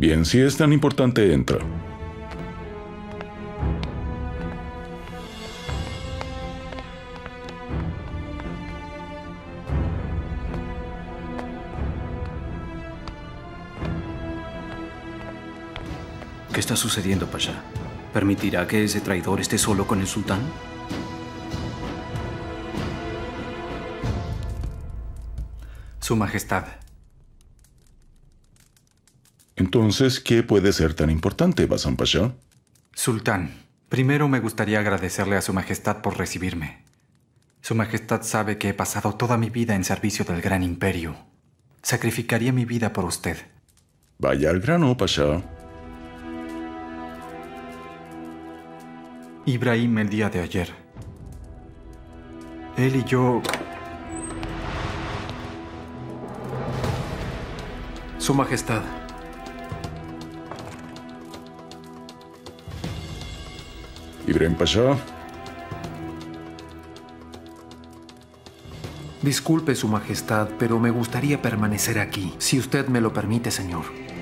Bien, si es tan importante, entra. ¿Qué está sucediendo, Pasha? ¿Permitirá que ese traidor esté solo con el sultán? Su Majestad. Entonces, ¿qué puede ser tan importante, Basan Pasha? Sultán, primero me gustaría agradecerle a Su Majestad por recibirme. Su Majestad sabe que he pasado toda mi vida en servicio del gran imperio. Sacrificaría mi vida por usted. Vaya al grano, Pasha. Ibrahim el día de ayer. Él y yo... Su Majestad. Ibrahim Pasha. Disculpe, Su Majestad, pero me gustaría permanecer aquí, si usted me lo permite, señor.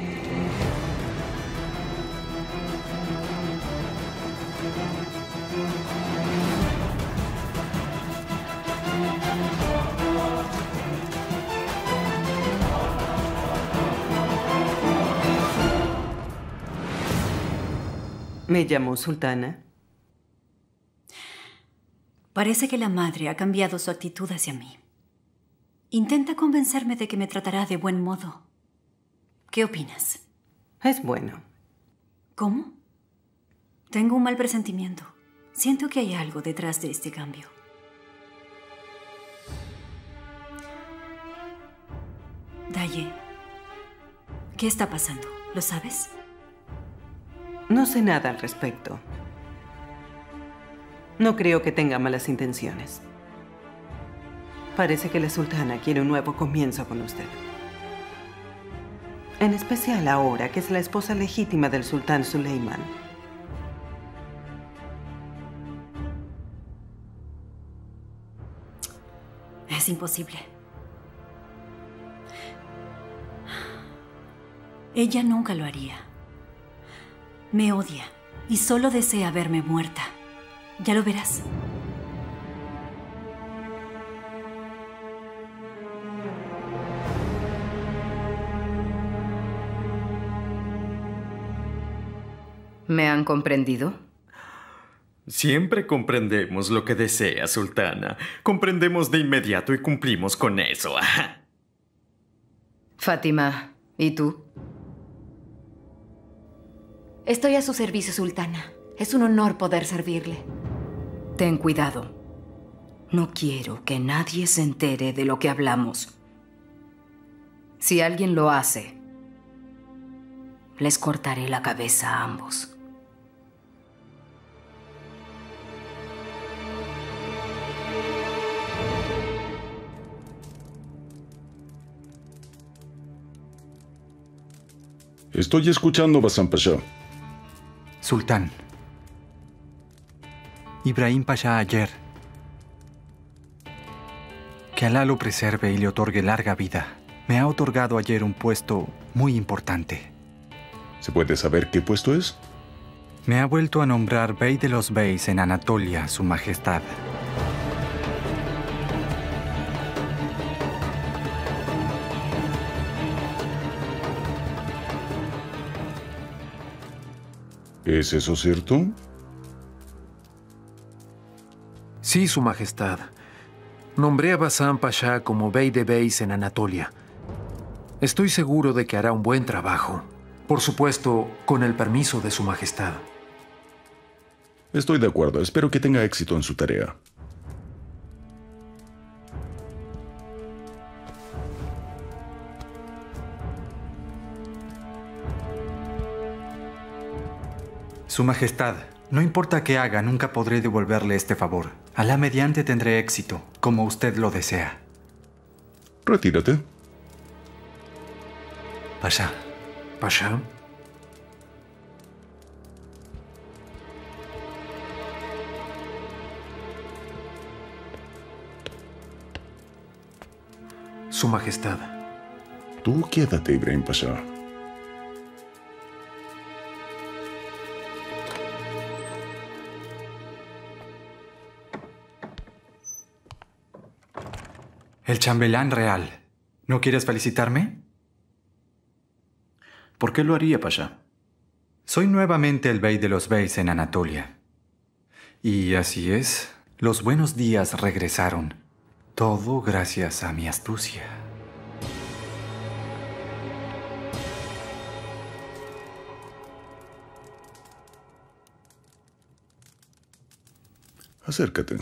¿Me llamó sultana? Parece que la madre ha cambiado su actitud hacia mí. Intenta convencerme de que me tratará de buen modo. ¿Qué opinas? Es bueno. ¿Cómo? Tengo un mal presentimiento. Siento que hay algo detrás de este cambio. Daye, ¿qué está pasando? ¿Lo sabes? No sé nada al respecto. No creo que tenga malas intenciones. Parece que la sultana quiere un nuevo comienzo con usted. En especial ahora que es la esposa legítima del sultán Suleiman. Es imposible. Ella nunca lo haría. Me odia y solo desea verme muerta. Ya lo verás. ¿Me han comprendido? Siempre comprendemos lo que desea, sultana. Comprendemos de inmediato y cumplimos con eso. Fátima, ¿y tú? Estoy a su servicio, sultana. Es un honor poder servirle. Ten cuidado. No quiero que nadie se entere de lo que hablamos. Si alguien lo hace, les cortaré la cabeza a ambos. Estoy escuchando, Basan Pasha. Sultán. Ibrahim Pasha ayer. Que Alá lo preserve y le otorgue larga vida. Me ha otorgado ayer un puesto muy importante. ¿Se puede saber qué puesto es? Me ha vuelto a nombrar Bey de los Beys en Anatolia, Su Majestad. ¿Es eso cierto? Sí, Su Majestad. Nombré a Basan Pasha como Bey de Beys en Anatolia. Estoy seguro de que hará un buen trabajo. Por supuesto, con el permiso de Su Majestad. Estoy de acuerdo. Espero que tenga éxito en su tarea. Su Majestad, no importa qué haga, nunca podré devolverle este favor. Alá mediante tendré éxito, como usted lo desea. Retírate. Pasha. Pasha. Su Majestad. Tú quédate, Ibrahim Pasha. El chambelán real. ¿No quieres felicitarme? ¿Por qué lo haría, Pasha? Soy nuevamente el bey de los beys en Anatolia. Y así es, los buenos días regresaron. Todo gracias a mi astucia. Acércate.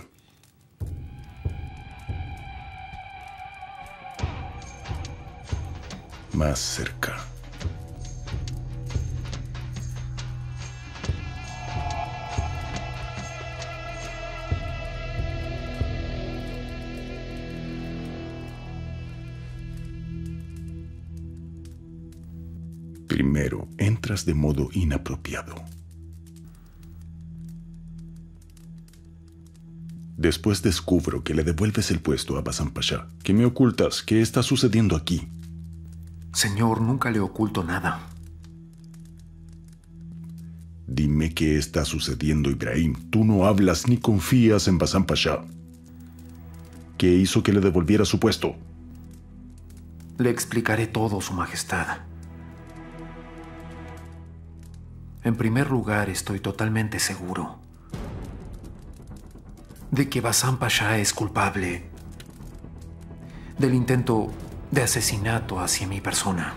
Más cerca. Primero, entras de modo inapropiado. Después descubro que le devuelves el puesto a Basan Pasha. ¿Qué me ocultas? ¿Qué está sucediendo aquí? Señor, nunca le oculto nada. Dime qué está sucediendo, Ibrahim. Tú no hablas ni confías en Basan Pasha. ¿Qué hizo que le devolviera su puesto? Le explicaré todo, Su Majestad. En primer lugar, estoy totalmente seguro de que Basan Pasha es culpable del intento de asesinato hacia mi persona.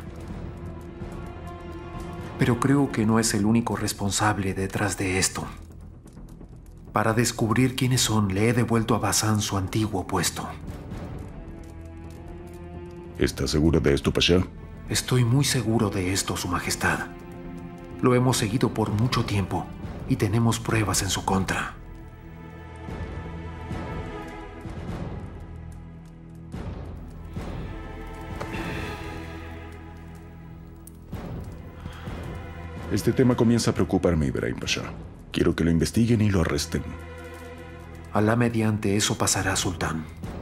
Pero creo que no es el único responsable detrás de esto. Para descubrir quiénes son, le he devuelto a Basan su antiguo puesto. ¿Estás seguro de esto, Pasha? Estoy muy seguro de esto, Su Majestad. Lo hemos seguido por mucho tiempo y tenemos pruebas en su contra. Este tema comienza a preocuparme, Ibrahim Pasha. Quiero que lo investiguen y lo arresten. Alá mediante eso pasará, Sultán.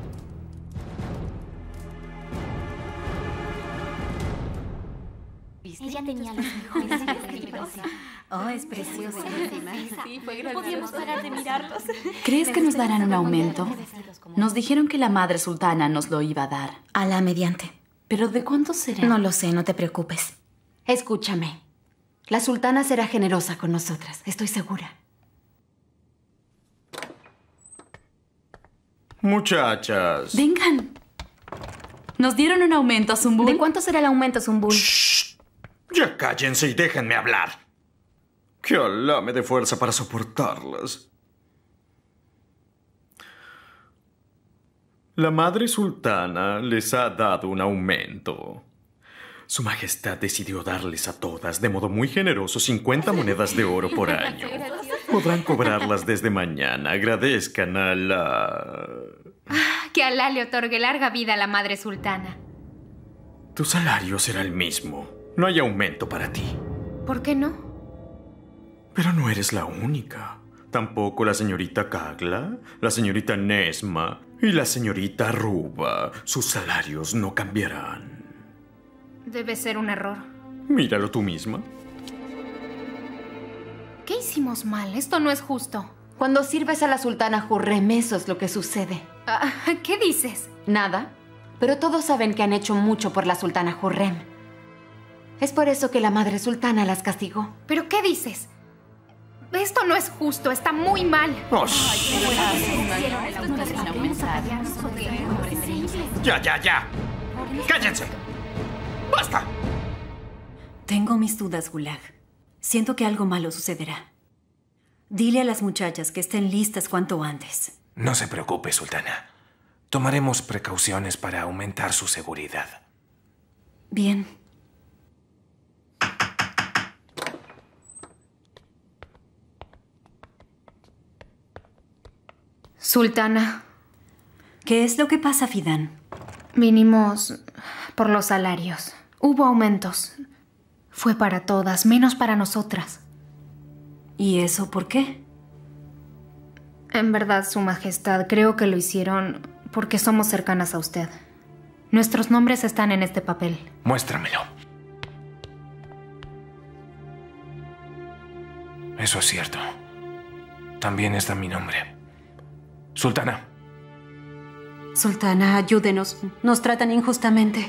Ella tenía los mejores. Oh, es preciosa. Sí, fue grandioso. No podíamos parar de mirarlos. ¿Crees que nos darán un aumento? Nos dijeron que la madre sultana nos lo iba a dar. Alá mediante. ¿Pero de cuánto será? No lo sé, no te preocupes. Escúchame. La sultana será generosa con nosotras, estoy segura. Muchachas. Vengan. Nos dieron un aumento, Zumbul. ¿De cuánto será el aumento, Zumbul? Shh. Ya cállense y déjenme hablar. Que Alá me dé fuerza para soportarlas. La madre sultana les ha dado un aumento. Su Majestad decidió darles a todas, de modo muy generoso, 50 monedas de oro por año. Podrán cobrarlas desde mañana. Agradezcan a Alá. Que Alá le otorgue larga vida a la madre sultana. Tu salario será el mismo. No hay aumento para ti. ¿Por qué no? Pero no eres la única. Tampoco la señorita Kagla, la señorita Nesma y la señorita Ruba. Sus salarios no cambiarán. Debe ser un error. Míralo tú misma. ¿Qué hicimos mal? Esto no es justo. Cuando sirves a la sultana Hurrem, eso es lo que sucede. ¿Qué dices? Nada. Pero todos saben que han hecho mucho por la sultana Hurrem. Es por eso que la madre sultana las castigó. ¿Pero qué dices? Esto no es justo, está muy mal. Ya. ¡Cállense! ¡Basta! Tengo mis dudas, Gulag. Siento que algo malo sucederá. Dile a las muchachas que estén listas cuanto antes. No se preocupe, sultana. Tomaremos precauciones para aumentar su seguridad. Bien. Sultana. ¿Qué es lo que pasa, Fidan? Vinimos por los salarios. Hubo aumentos. Fue para todas, menos para nosotras. ¿Y eso por qué? En verdad, Su Majestad, creo que lo hicieron porque somos cercanas a usted. Nuestros nombres están en este papel. Muéstramelo. Eso es cierto. También está mi nombre. Sultana, Sultana, ayúdenos. Nos tratan injustamente.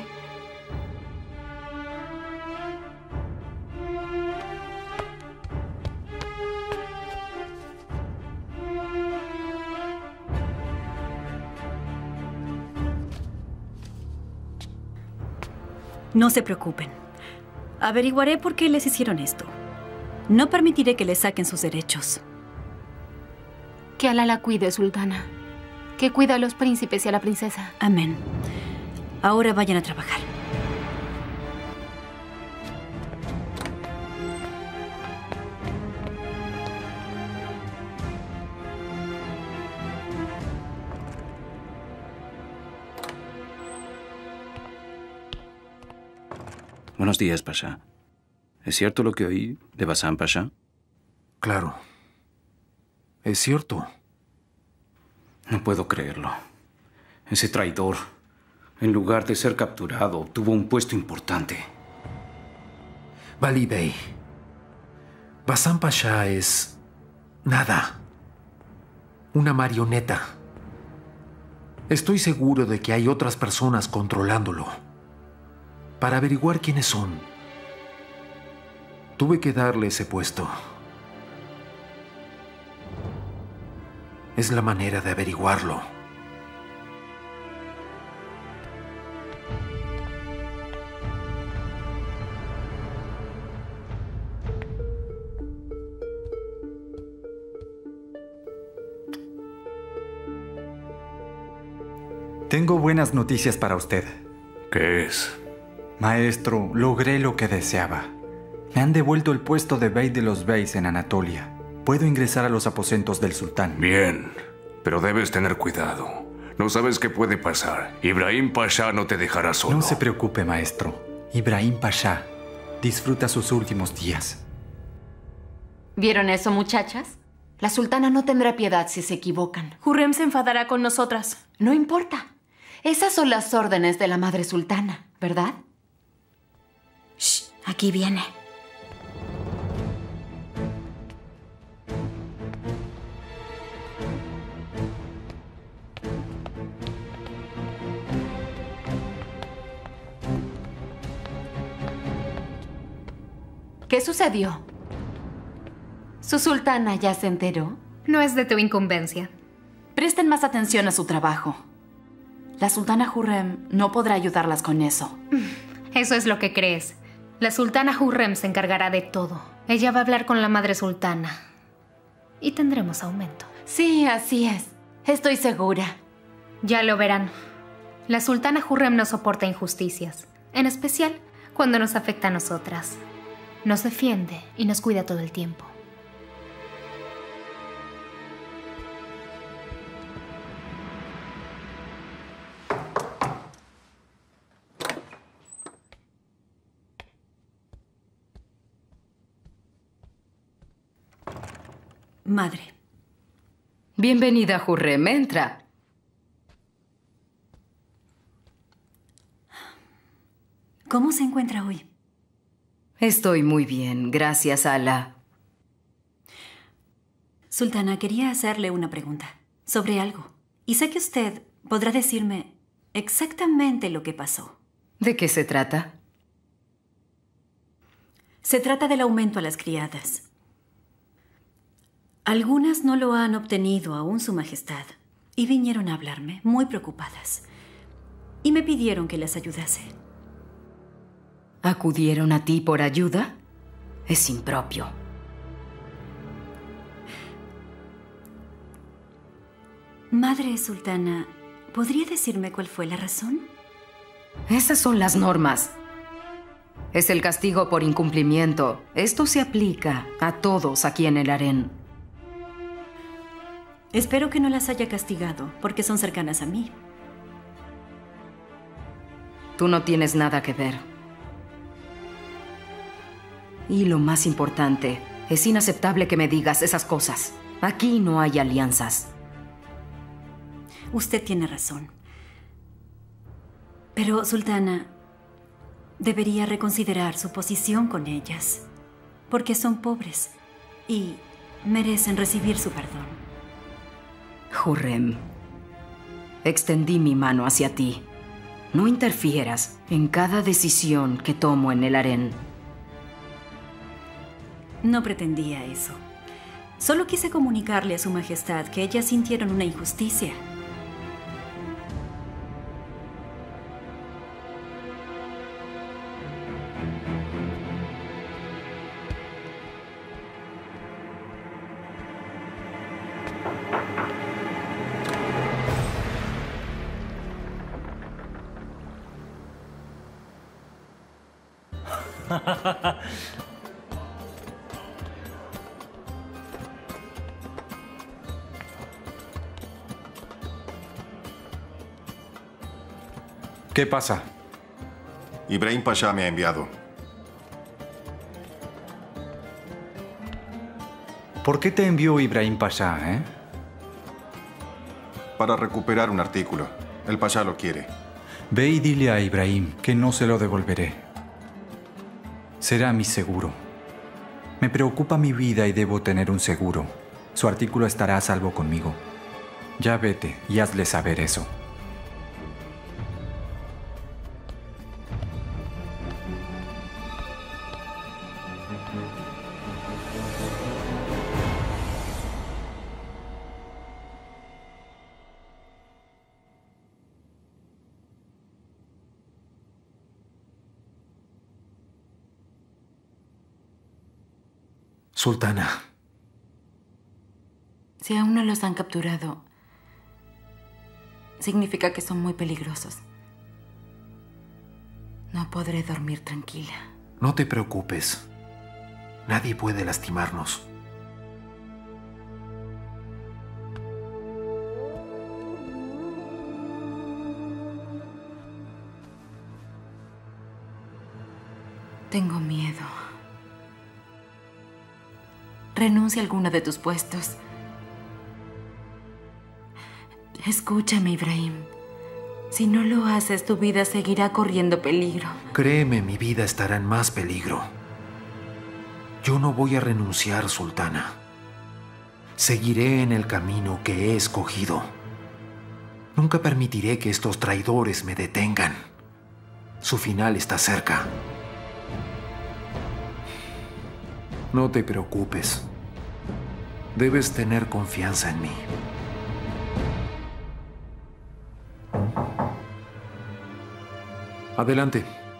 No se preocupen. Averiguaré por qué les hicieron esto. No permitiré que les saquen sus derechos. Que Alá la cuide, Sultana. Que cuide a los príncipes y a la princesa. Amén. Ahora vayan a trabajar. Buenos días, Pasha. ¿Es cierto lo que oí de Bazán Pasha? Claro. Es cierto. No puedo creerlo. Ese traidor, en lugar de ser capturado, obtuvo un puesto importante. Vali Bey. Bazán Pasha es... nada. Una marioneta. Estoy seguro de que hay otras personas controlándolo. Para averiguar quiénes son, tuve que darle ese puesto. Es la manera de averiguarlo. Tengo buenas noticias para usted. ¿Qué es? Maestro, logré lo que deseaba. Me han devuelto el puesto de Bey de los Beys en Anatolia. Puedo ingresar a los aposentos del sultán. Bien, pero debes tener cuidado. No sabes qué puede pasar. Ibrahim Pasha no te dejará solo. No se preocupe, maestro. Ibrahim Pasha disfruta sus últimos días. ¿Vieron eso, muchachas? La sultana no tendrá piedad si se equivocan. Hurrem se enfadará con nosotras. No importa. Esas son las órdenes de la madre sultana, ¿verdad? Shh, aquí viene. ¿Qué sucedió? ¿Su sultana ya se enteró? No es de tu incumbencia. Presten más atención a su trabajo. La sultana Hurrem no podrá ayudarlas con eso. Eso es lo que crees. La sultana Hurrem se encargará de todo. Ella va a hablar con la madre sultana. Y tendremos aumento. Sí, así es. Estoy segura. Ya lo verán. La sultana Hurrem no soporta injusticias. En especial cuando nos afecta a nosotras. Nos defiende y nos cuida todo el tiempo. Madre. Bienvenida, Hurrem. Entra. ¿Cómo se encuentra hoy? Estoy muy bien, gracias a Alá. Sultana, quería hacerle una pregunta sobre algo. Y sé que usted podrá decirme exactamente lo que pasó. ¿De qué se trata? Se trata del aumento a las criadas. Algunas no lo han obtenido aún, Su Majestad, y vinieron a hablarme, muy preocupadas. Y me pidieron que les ayudase. ¿Acudieron a ti por ayuda? Es impropio. Madre Sultana, ¿podría decirme cuál fue la razón? Esas son las normas. Es el castigo por incumplimiento. Esto se aplica a todos aquí en el harén. Espero que no las haya castigado, porque son cercanas a mí. Tú no tienes nada que ver. Y lo más importante, es inaceptable que me digas esas cosas. Aquí no hay alianzas. Usted tiene razón. Pero, Sultana, debería reconsiderar su posición con ellas, porque son pobres y merecen recibir su perdón. Hurrem, Extendí mi mano hacia ti. No interfieras en cada decisión que tomo en el harén. No pretendía eso. Solo quise comunicarle a Su Majestad que ellas sintieron una injusticia. ¿Qué pasa? Ibrahim Pasha me ha enviado. ¿Por qué te envió Ibrahim Pasha, Para recuperar un artículo. El Pasha lo quiere. Ve y dile a Ibrahim que no se lo devolveré. Será mi seguro. Me preocupa mi vida y debo tener un seguro. Su artículo estará a salvo conmigo. Ya vete y hazle saber eso. Sultana. Si aún no los han capturado, significa que son muy peligrosos. No podré dormir tranquila. No te preocupes. Nadie puede lastimarnos. Tengo miedo. Renuncia a alguno de tus puestos. Escúchame, Ibrahim. Si no lo haces, tu vida seguirá corriendo peligro. Créeme, mi vida estará en más peligro. Yo no voy a renunciar, Sultana. Seguiré en el camino que he escogido. Nunca permitiré que estos traidores me detengan. Su final está cerca. No te preocupes. Debes tener confianza en mí. Adelante.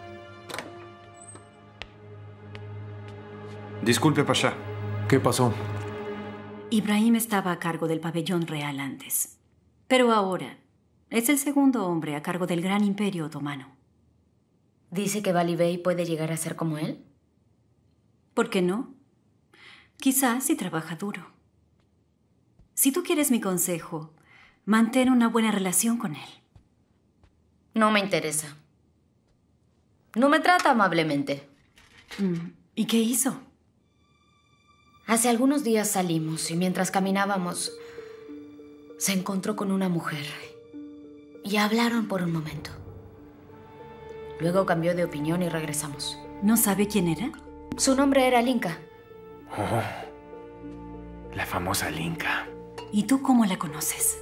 Disculpe, Pasha. ¿Qué pasó? Ibrahim estaba a cargo del pabellón real antes. Pero ahora es el segundo hombre a cargo del gran imperio otomano. ¿Dice que Bali Bey puede llegar a ser como él? ¿Por qué no? Quizás si trabaja duro. Si tú quieres mi consejo, mantén una buena relación con él. No me interesa. No me trata amablemente. ¿Y qué hizo? Hace algunos días salimos y mientras caminábamos, se encontró con una mujer. Y hablaron por un momento. Luego cambió de opinión y regresamos. ¿No sabe quién era? Su nombre era Linka. Oh, la famosa Linka. ¿Y tú cómo la conoces?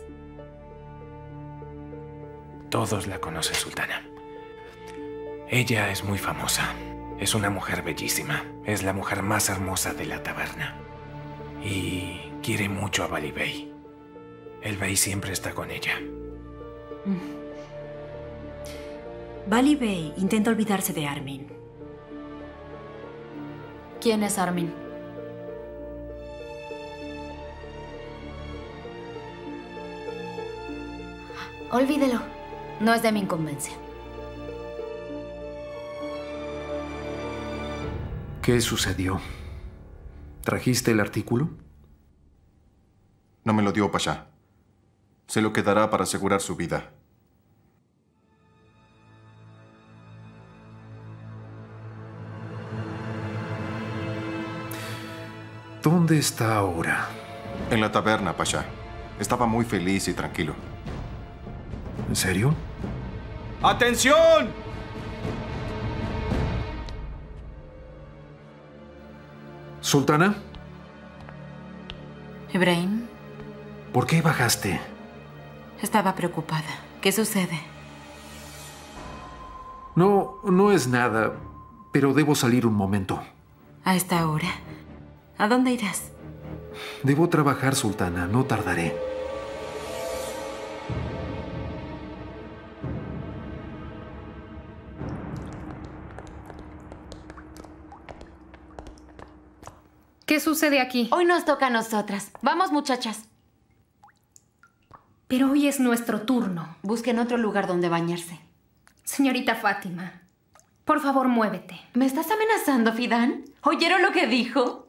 Todos la conocen, Sultana. Ella es muy famosa. Es una mujer bellísima. Es la mujer más hermosa de la taberna. Y quiere mucho a Bali Bey. El Bey siempre está con ella. Bali Bey intenta olvidarse de Armin. ¿Quién es Armin? Olvídelo. No es de mi incumbencia. ¿Qué sucedió? ¿Trajiste el artículo? No me lo dio Pasha. Se lo quedará para asegurar su vida. ¿Dónde está ahora? En la taberna, Pasha. Estaba muy feliz y tranquilo. ¿En serio? ¡Atención! ¿Sultana? Ibrahim, ¿Por qué bajaste? Estaba preocupada. ¿Qué sucede? No es nada, pero debo salir un momento. ¿A esta hora? ¿A dónde irás? Debo trabajar, sultana. No tardaré. ¿Qué sucede aquí? Hoy nos toca a nosotras. Vamos, muchachas. Pero hoy es nuestro turno. Busquen otro lugar donde bañarse. Señorita Fátima, por favor, muévete. ¿Me estás amenazando, Fidan? ¿Oyeron lo que dijo?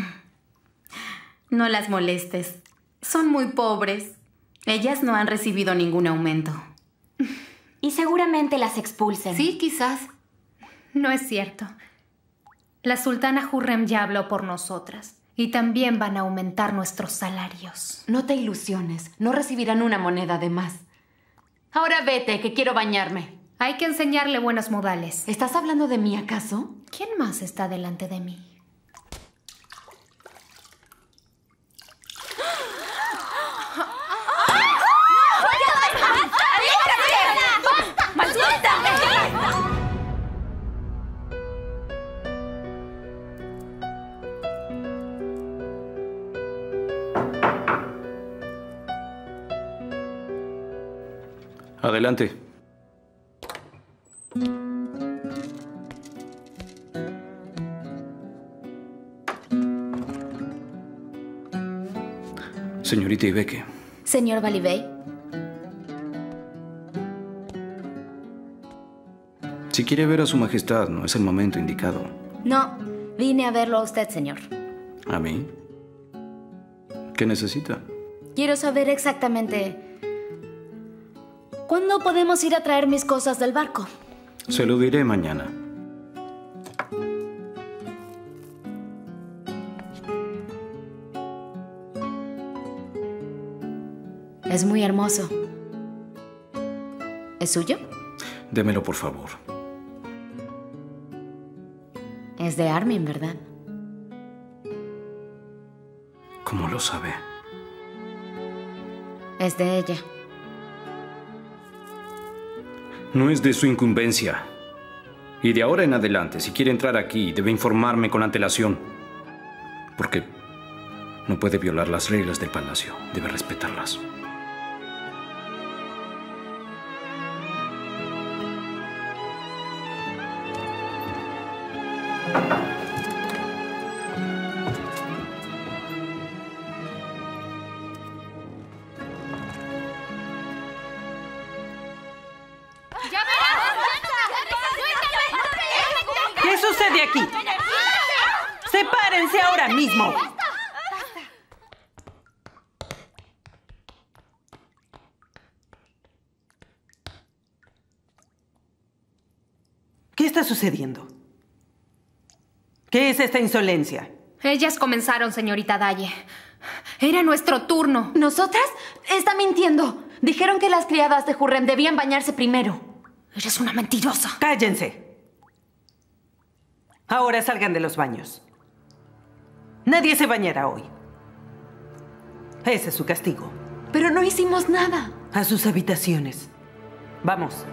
No las molestes. Son muy pobres. Ellas no han recibido ningún aumento. Y seguramente las expulsen. Sí, quizás. No es cierto. La sultana Hurrem ya habló por nosotras. Y también van a aumentar nuestros salarios. No te ilusiones. No recibirán una moneda de más. Ahora vete, que quiero bañarme. Hay que enseñarle buenos modales. ¿Estás hablando de mí, acaso? ¿Quién más está delante de mí? Adelante. Señorita Ibeke. Señor Balibey. Si quiere ver a su majestad, no es el momento indicado. No, vine a verlo a usted, señor. ¿A mí? ¿Qué necesita? Quiero saber exactamente ¿cuándo podemos ir a traer mis cosas del barco? Se lo diré mañana. Es muy hermoso. ¿Es suyo? Démelo, por favor. Es de Armin, ¿verdad? ¿Cómo lo sabe? Es de ella. No es de su incumbencia. Y de ahora en adelante, si quiere entrar aquí, debe informarme con antelación. Porque no puede violar las reglas del palacio. Debe respetarlas. ¿Qué sucede aquí? ¡Sepárense ahora mismo! ¿Qué está sucediendo? ¿Qué es esta insolencia? Ellas comenzaron, señorita Daye. Era nuestro turno. ¿Nosotras? Está mintiendo. Dijeron que las criadas de Hurrem debían bañarse primero. Eres una mentirosa. ¡Cállense! Ahora salgan de los baños. Nadie se bañará hoy. Ese es su castigo. Pero no hicimos nada. A sus habitaciones. Vamos.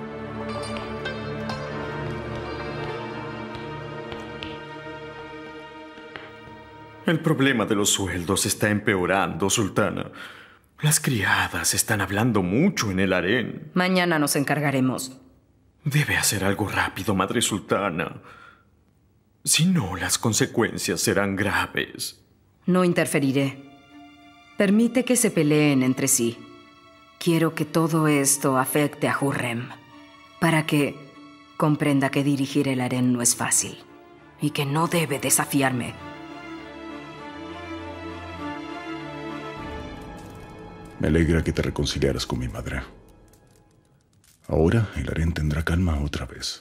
El problema de los sueldos está empeorando, sultana. Las criadas están hablando mucho en el harén. Mañana nos encargaremos. Debe hacer algo rápido, madre sultana. Si no, las consecuencias serán graves. No interferiré. Permite que se peleen entre sí. Quiero que todo esto afecte a Hurrem, para que comprenda que dirigir el harén no es fácil y que no debe desafiarme. Me alegra que te reconciliaras con mi madre. Ahora el harén tendrá calma otra vez.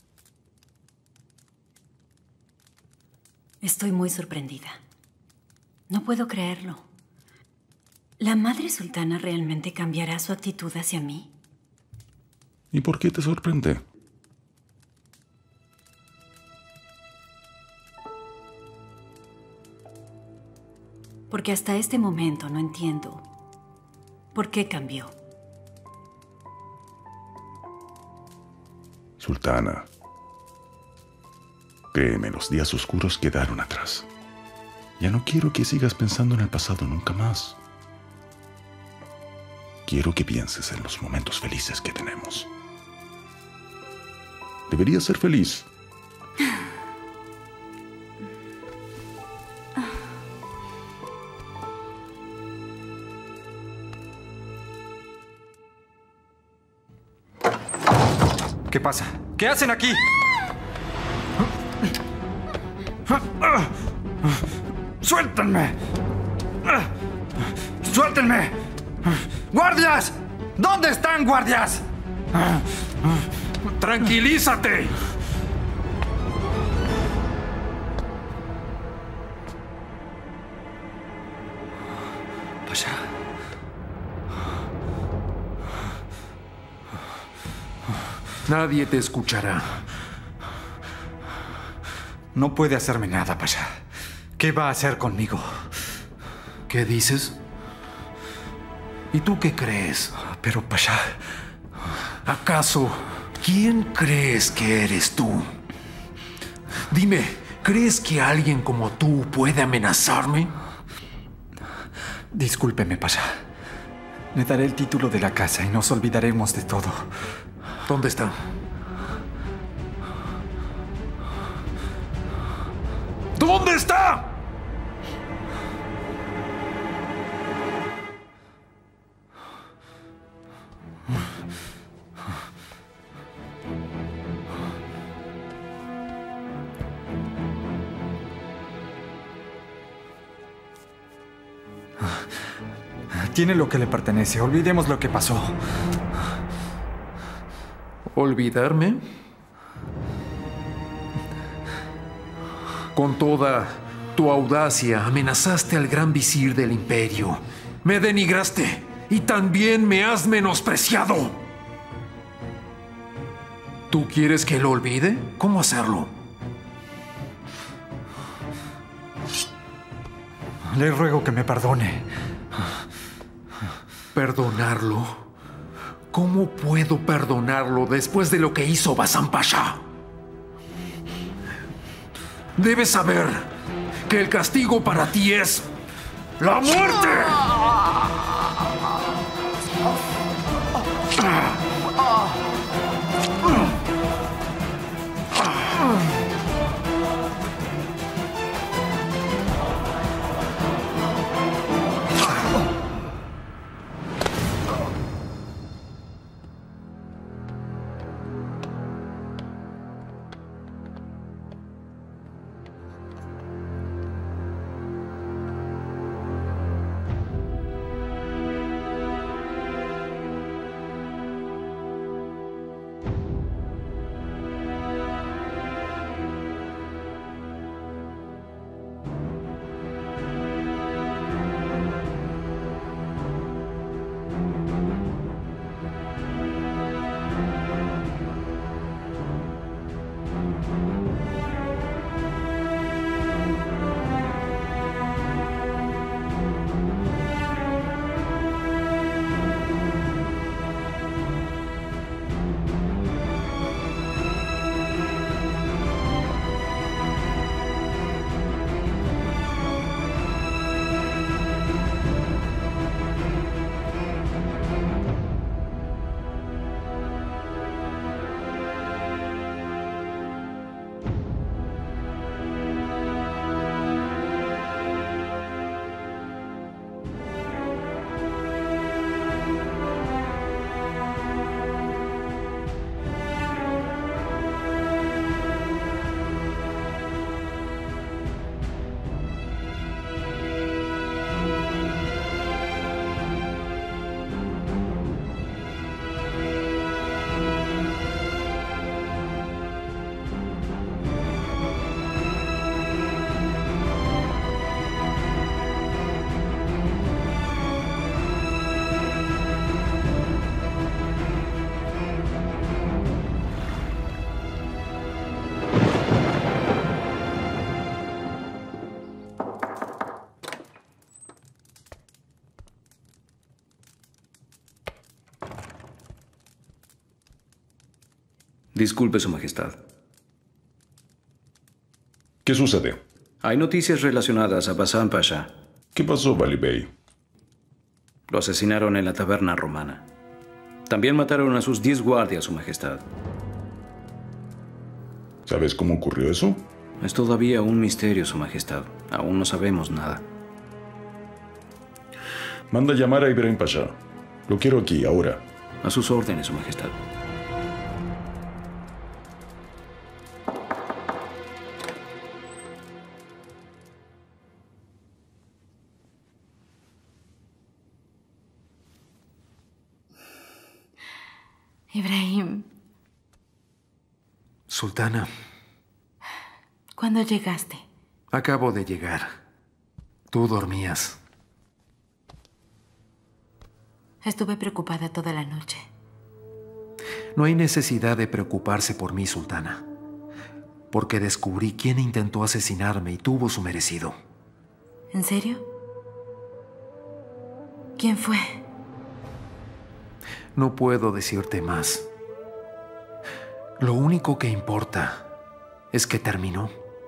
Estoy muy sorprendida. No puedo creerlo. ¿La madre sultana realmente cambiará su actitud hacia mí? ¿Y por qué te sorprende? Porque hasta este momento no entiendo por qué cambió. Sultana, créeme, los días oscuros quedaron atrás. Ya no quiero que sigas pensando en el pasado nunca más. Quiero que pienses en los momentos felices que tenemos. Deberías ser feliz. ¿Qué pasa? ¿Qué hacen aquí? ¡Suéltenme! ¡Suéltenme! ¡Guardias! ¿Dónde están, guardias? ¡Tranquilízate! Pasha. Nadie te escuchará. No puede hacerme nada, Pasha. ¿Qué va a hacer conmigo? ¿Qué dices? ¿Y tú qué crees? Pero, Pasha... ¿Acaso quién crees que eres tú? Dime, ¿crees que alguien como tú puede amenazarme? Discúlpeme, Pasha. Le daré el título de la casa y nos olvidaremos de todo. ¿Dónde está? ¿Dónde está? Tiene lo que le pertenece. Olvidemos lo que pasó. ¿Olvidarme? Con toda tu audacia amenazaste al gran visir del imperio. Me denigraste y también me has menospreciado. ¿Tú quieres que lo olvide? ¿Cómo hacerlo? Le ruego que me perdone. ¿Perdonarlo? ¿Cómo puedo perdonarlo después de lo que hizo Bazán Pasha? Debes saber que el castigo para ti es la muerte. Disculpe, Su Majestad. ¿Qué sucede? Hay noticias relacionadas a Basan Pasha. ¿Qué pasó, Bali Bey? Lo asesinaron en la taberna romana. También mataron a sus 10 guardias, Su Majestad. ¿Sabes cómo ocurrió eso? Es todavía un misterio, Su Majestad. Aún no sabemos nada. Manda llamar a Ibrahim Pasha. Lo quiero aquí, ahora. A sus órdenes, Su Majestad. Ibrahim. Sultana. ¿Cuándo llegaste? Acabo de llegar. Tú dormías. Estuve preocupada toda la noche. No hay necesidad de preocuparse por mí, Sultana. Porque descubrí quién intentó asesinarme y tuvo su merecido. ¿En serio? ¿Quién fue? No puedo decirte más. Lo único que importa es que terminó.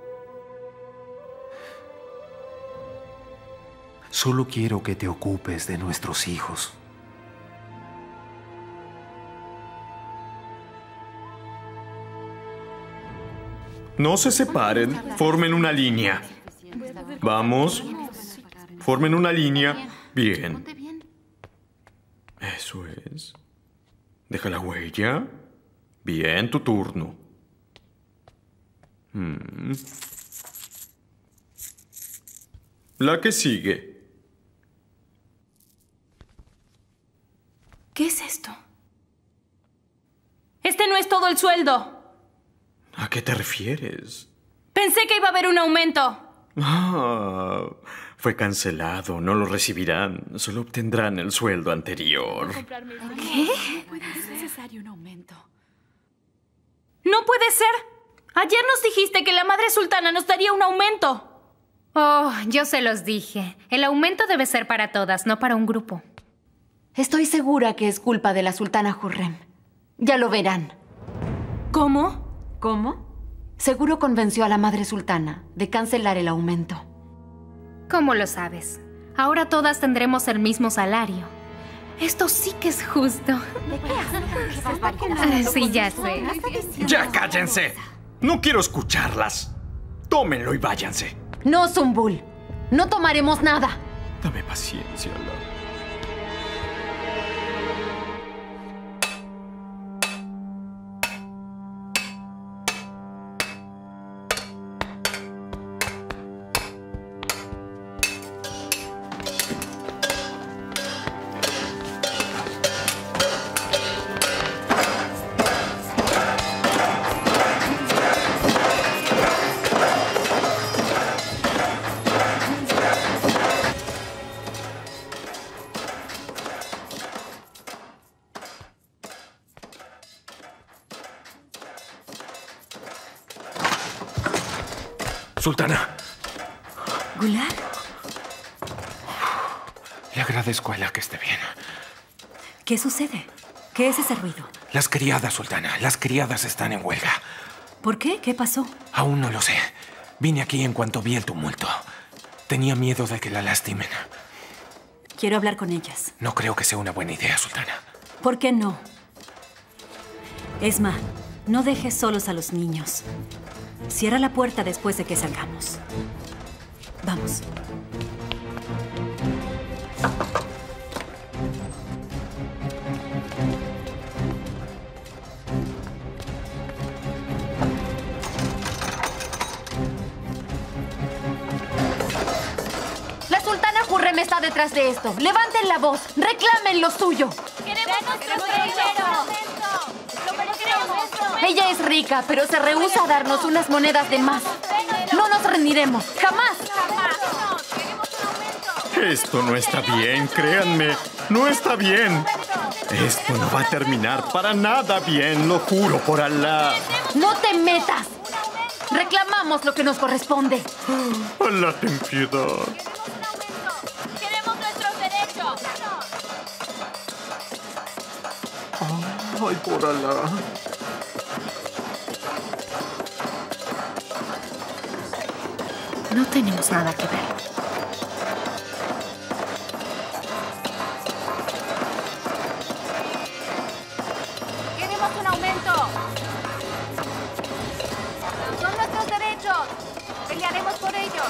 Solo quiero que te ocupes de nuestros hijos. No se separen, formen una línea. Vamos, formen una línea. Bien. Eso es. Deja la huella. Bien, tu turno. La que sigue. ¿Qué es esto? Este no es todo el sueldo. ¿A qué te refieres? Pensé que iba a haber un aumento. Fue cancelado. No lo recibirán. Solo obtendrán el sueldo anterior. ¿Qué? Es necesario un aumento. ¡No puede ser! Ayer nos dijiste que la madre sultana nos daría un aumento. Oh, yo se los dije. El aumento debe ser para todas, no para un grupo. Estoy segura que es culpa de la sultana Hurrem. Ya lo verán. ¿Cómo? ¿Cómo? Seguro convenció a la madre sultana de cancelar el aumento. ¿Cómo lo sabes? Ahora todas tendremos el mismo salario. Esto sí que es justo. Sí, ya sé. ¡Ya cállense! No quiero escucharlas. Tómenlo y váyanse. No, Zumbul. No tomaremos nada. Dame paciencia, Ala. Sultana. ¿Gular? Le agradezco a Alá que esté bien. ¿Qué sucede? ¿Qué es ese ruido? Las criadas, Sultana. Las criadas están en huelga. ¿Por qué? ¿Qué pasó? Aún no lo sé. Vine aquí en cuanto vi el tumulto. Tenía miedo de que la lastimen. Quiero hablar con ellas. No creo que sea una buena idea, Sultana. ¿Por qué no? Esma, no dejes solos a los niños. Cierra la puerta después de que salgamos. Vamos. La sultana Hurrem está detrás de esto. Levanten la voz. Reclamen lo suyo. ¡Queremos nuestro dinero! Ella es rica, pero se rehúsa a darnos unas monedas de más. No nos rendiremos. ¡Jamás! Esto no está bien, créanme. No está bien. Esto no va a terminar para nada bien, lo juro por Alá. ¡No te metas! Reclamamos lo que nos corresponde. Alá, ten piedad. ¡Queremos nuestros derechos! Ay, por Alá. No tenemos nada que ver. ¡Queremos un aumento! ¡Son nuestros derechos! ¡Pelearemos por ellos!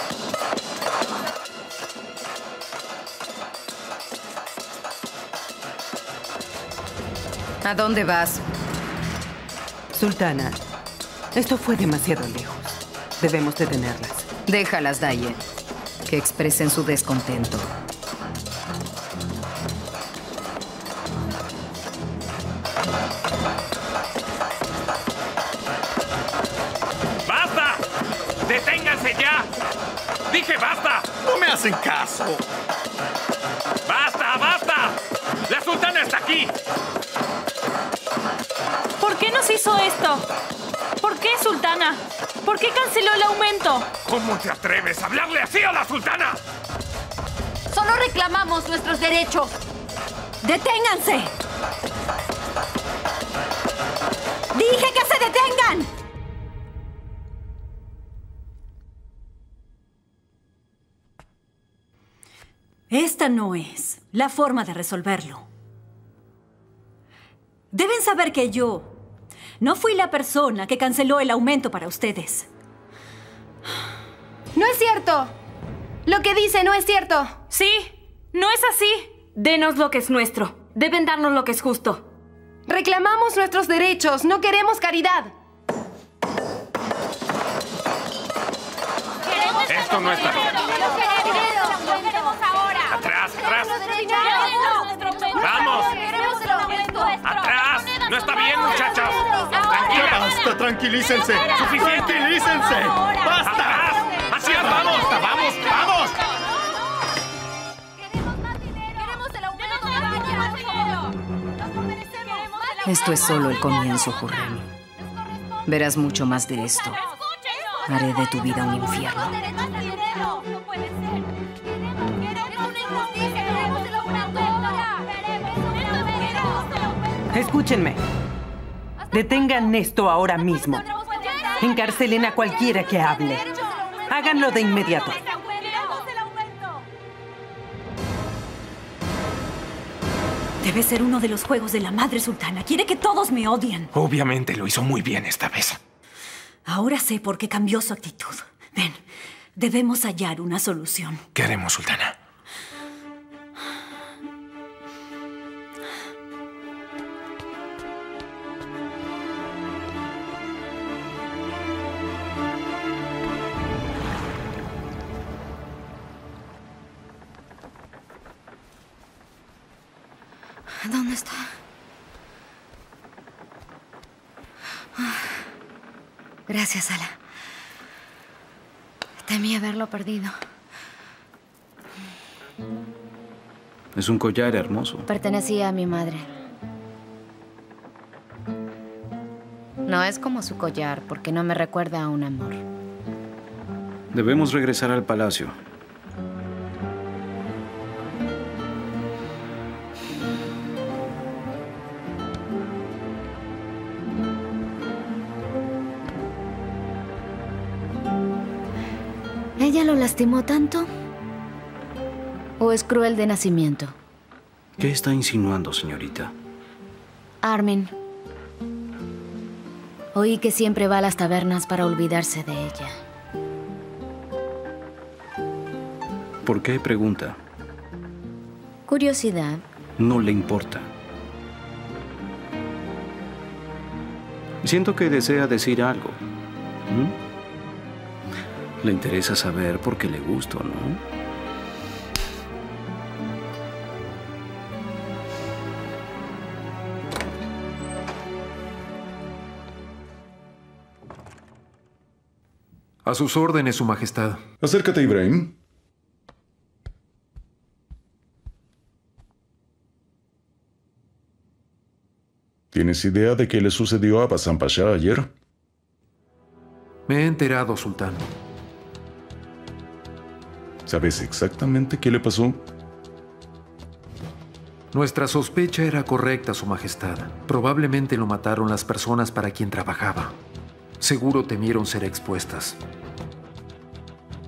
¿A dónde vas? Sultana, esto fue demasiado lejos. Debemos detenerlas. Déjalas, Daye. Que expresen su descontento. ¡Basta! ¡Deténganse ya! ¡Dije basta! ¡No me hacen caso! ¡Basta, basta! ¡La sultana está aquí! ¿Por qué nos hizo esto? ¿Por qué, sultana? ¿Por qué canceló el aumento? ¿Cómo te atreves a hablarle así a la sultana? Solo reclamamos nuestros derechos. ¡Deténganse! ¡Dije que se detengan! Esta no es la forma de resolverlo. Deben saber que yo no fui la persona que canceló el aumento para ustedes. No es cierto. Lo que dice no es cierto. Sí, no es así. Denos lo que es nuestro. Deben darnos lo que es justo. Reclamamos nuestros derechos. No queremos caridad. Esto no está bien. ¡Lo queremos ahora! ¡Atrás, atrás! ¡Vamos! ¡Atrás! ¡No está bien, muchachos! ¡Tranquilas! ¡Basta! ¡Tranquilícense! ¡Suficiente! ¡Tranquilícense! ¡Basta! ¡Así es! ¡Vamos! ¡Vamos! ¡Vamos! Esto es solo el comienzo, Hurrem. Verás mucho más de esto. Haré de tu vida un infierno. Escúchenme. Detengan esto ahora mismo. Encarcelen a cualquiera que hable. Háganlo de inmediato. Debe ser uno de los juegos de la madre sultana. Quiere que todos me odien. Obviamente lo hizo muy bien esta vez. Ahora sé por qué cambió su actitud. Ven, debemos hallar una solución. ¿Qué haremos, sultana? ¿Dónde está? Gracias, Ala. Temí haberlo perdido. Es un collar hermoso. Pertenecía a mi madre. No es como su collar, porque no me recuerda a un amor. Debemos regresar al palacio. ¿Ella lo lastimó tanto? ¿O es cruel de nacimiento? ¿Qué está insinuando, señorita? Armin. Oí que siempre va a las tabernas para olvidarse de ella. ¿Por qué pregunta? Curiosidad. No le importa. Siento que desea decir algo. Le interesa saber por qué le gusto, ¿no? A sus órdenes, Su Majestad. Acércate, Ibrahim. ¿Tienes idea de qué le sucedió a Basan Pasha ayer? Me he enterado, sultán. ¿Sabes exactamente qué le pasó? Nuestra sospecha era correcta, Su Majestad. Probablemente lo mataron las personas para quien trabajaba. Seguro temieron ser expuestas.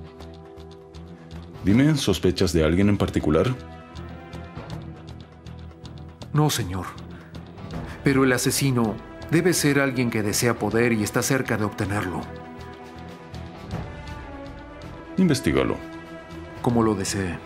Dime, ¿sospechas de alguien en particular? No, señor. Pero el asesino debe ser alguien que desea poder y está cerca de obtenerlo. Investígalo. Como lo desee.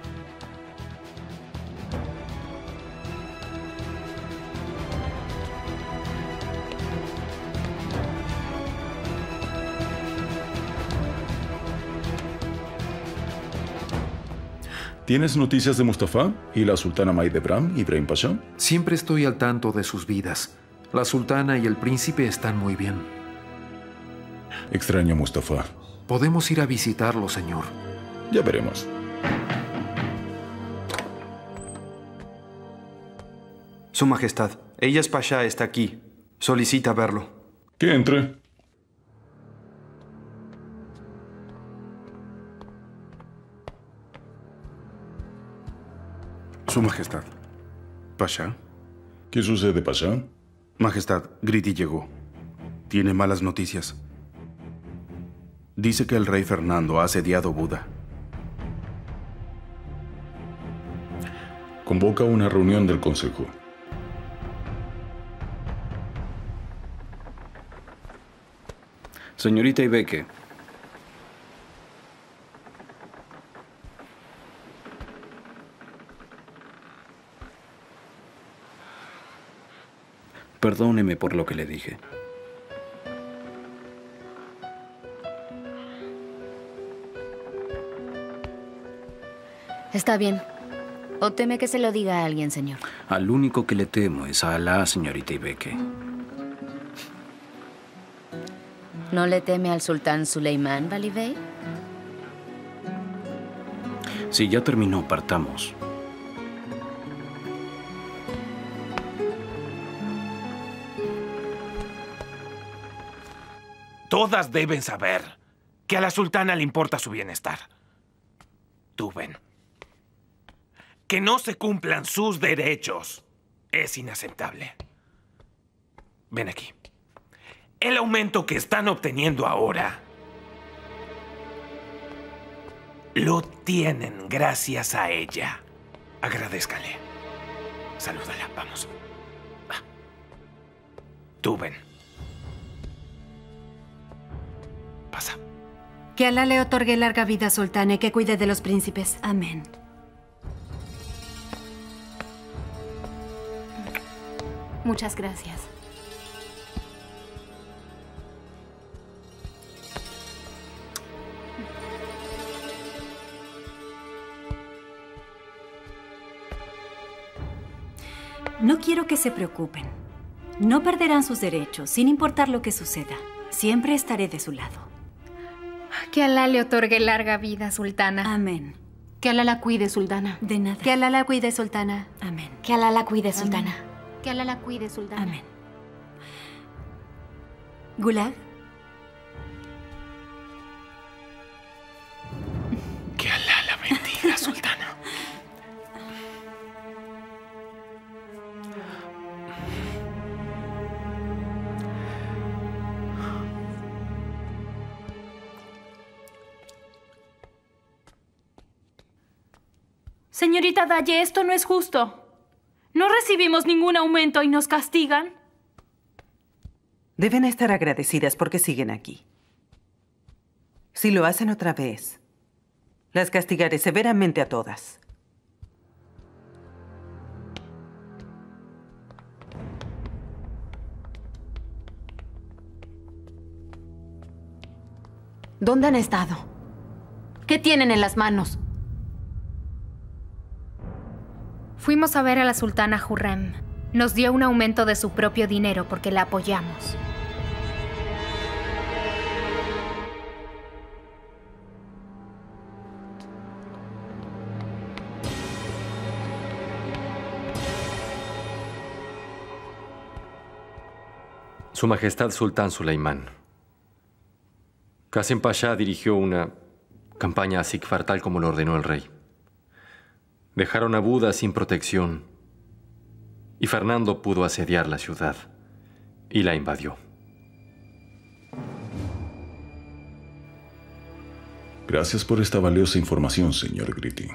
¿Tienes noticias de Mustafa y la sultana Maidebram, Ibrahim Pasha? Siempre estoy al tanto de sus vidas. La sultana y el príncipe están muy bien. Extraño a Mustafa. Podemos ir a visitarlo, señor. Ya veremos. Su Majestad, Eyas Pasha está aquí. Solicita verlo. Que entre. Su Majestad. ¿Pasha? ¿Qué sucede, Pasha? Majestad, Gridi llegó. Tiene malas noticias. Dice que el rey Fernando ha asediado Buda. Convoca una reunión del Consejo. Señorita Ibeke. Perdóneme por lo que le dije. Está bien. ¿O teme que se lo diga a alguien, señor? Al único que le temo es a Alá, señorita Ibeke. ¿No le teme al sultán Suleimán, Vali Bey? Si ya terminó, partamos. Todas deben saber que a la sultana le importa su bienestar. Tuven. Que no se cumplan sus derechos es inaceptable. Ven aquí. El aumento que están obteniendo ahora lo tienen gracias a ella. Agradézcale. Salúdala, vamos. Tuven. Pasa. Que Alá le otorgue larga vida, sultana, y que cuide de los príncipes. Amén. Muchas gracias. No quiero que se preocupen. No perderán sus derechos, sin importar lo que suceda. Siempre estaré de su lado. Que Alá le otorgue larga vida, sultana. Amén. Que Alá la cuide, sultana. De nada. Que Alá la cuide, sultana. Amén. Que Alá la cuide, sultana. Amén. Que Alá la cuide, sultana. Amén. Gulag. Que Alá la bendiga, sultana. Señorita Daye, esto no es justo. No recibimos ningún aumento y nos castigan. Deben estar agradecidas porque siguen aquí. Si lo hacen otra vez, las castigaré severamente a todas. ¿Dónde han estado? ¿Qué tienen en las manos? Fuimos a ver a la sultana Hurrem. Nos dio un aumento de su propio dinero porque la apoyamos. Su Majestad Sultán Suleimán. Qasim Pasha dirigió una campaña a Sikfar tal como lo ordenó el rey. Dejaron a Buda sin protección y Fernando pudo asediar la ciudad y la invadió. Gracias por esta valiosa información, señor Gritti.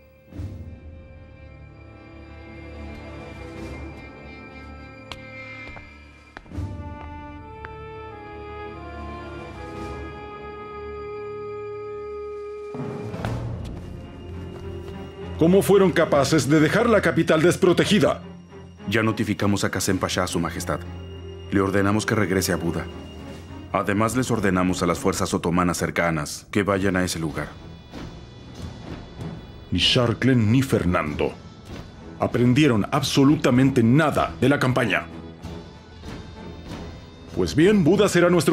¿Cómo fueron capaces de dejar la capital desprotegida? Ya notificamos a Qasem Pasha, Su Majestad. Le ordenamos que regrese a Buda. Además, les ordenamos a las fuerzas otomanas cercanas que vayan a ese lugar. Ni Sharklen ni Fernando aprendieron absolutamente nada de la campaña. Pues bien, Buda será nuestro...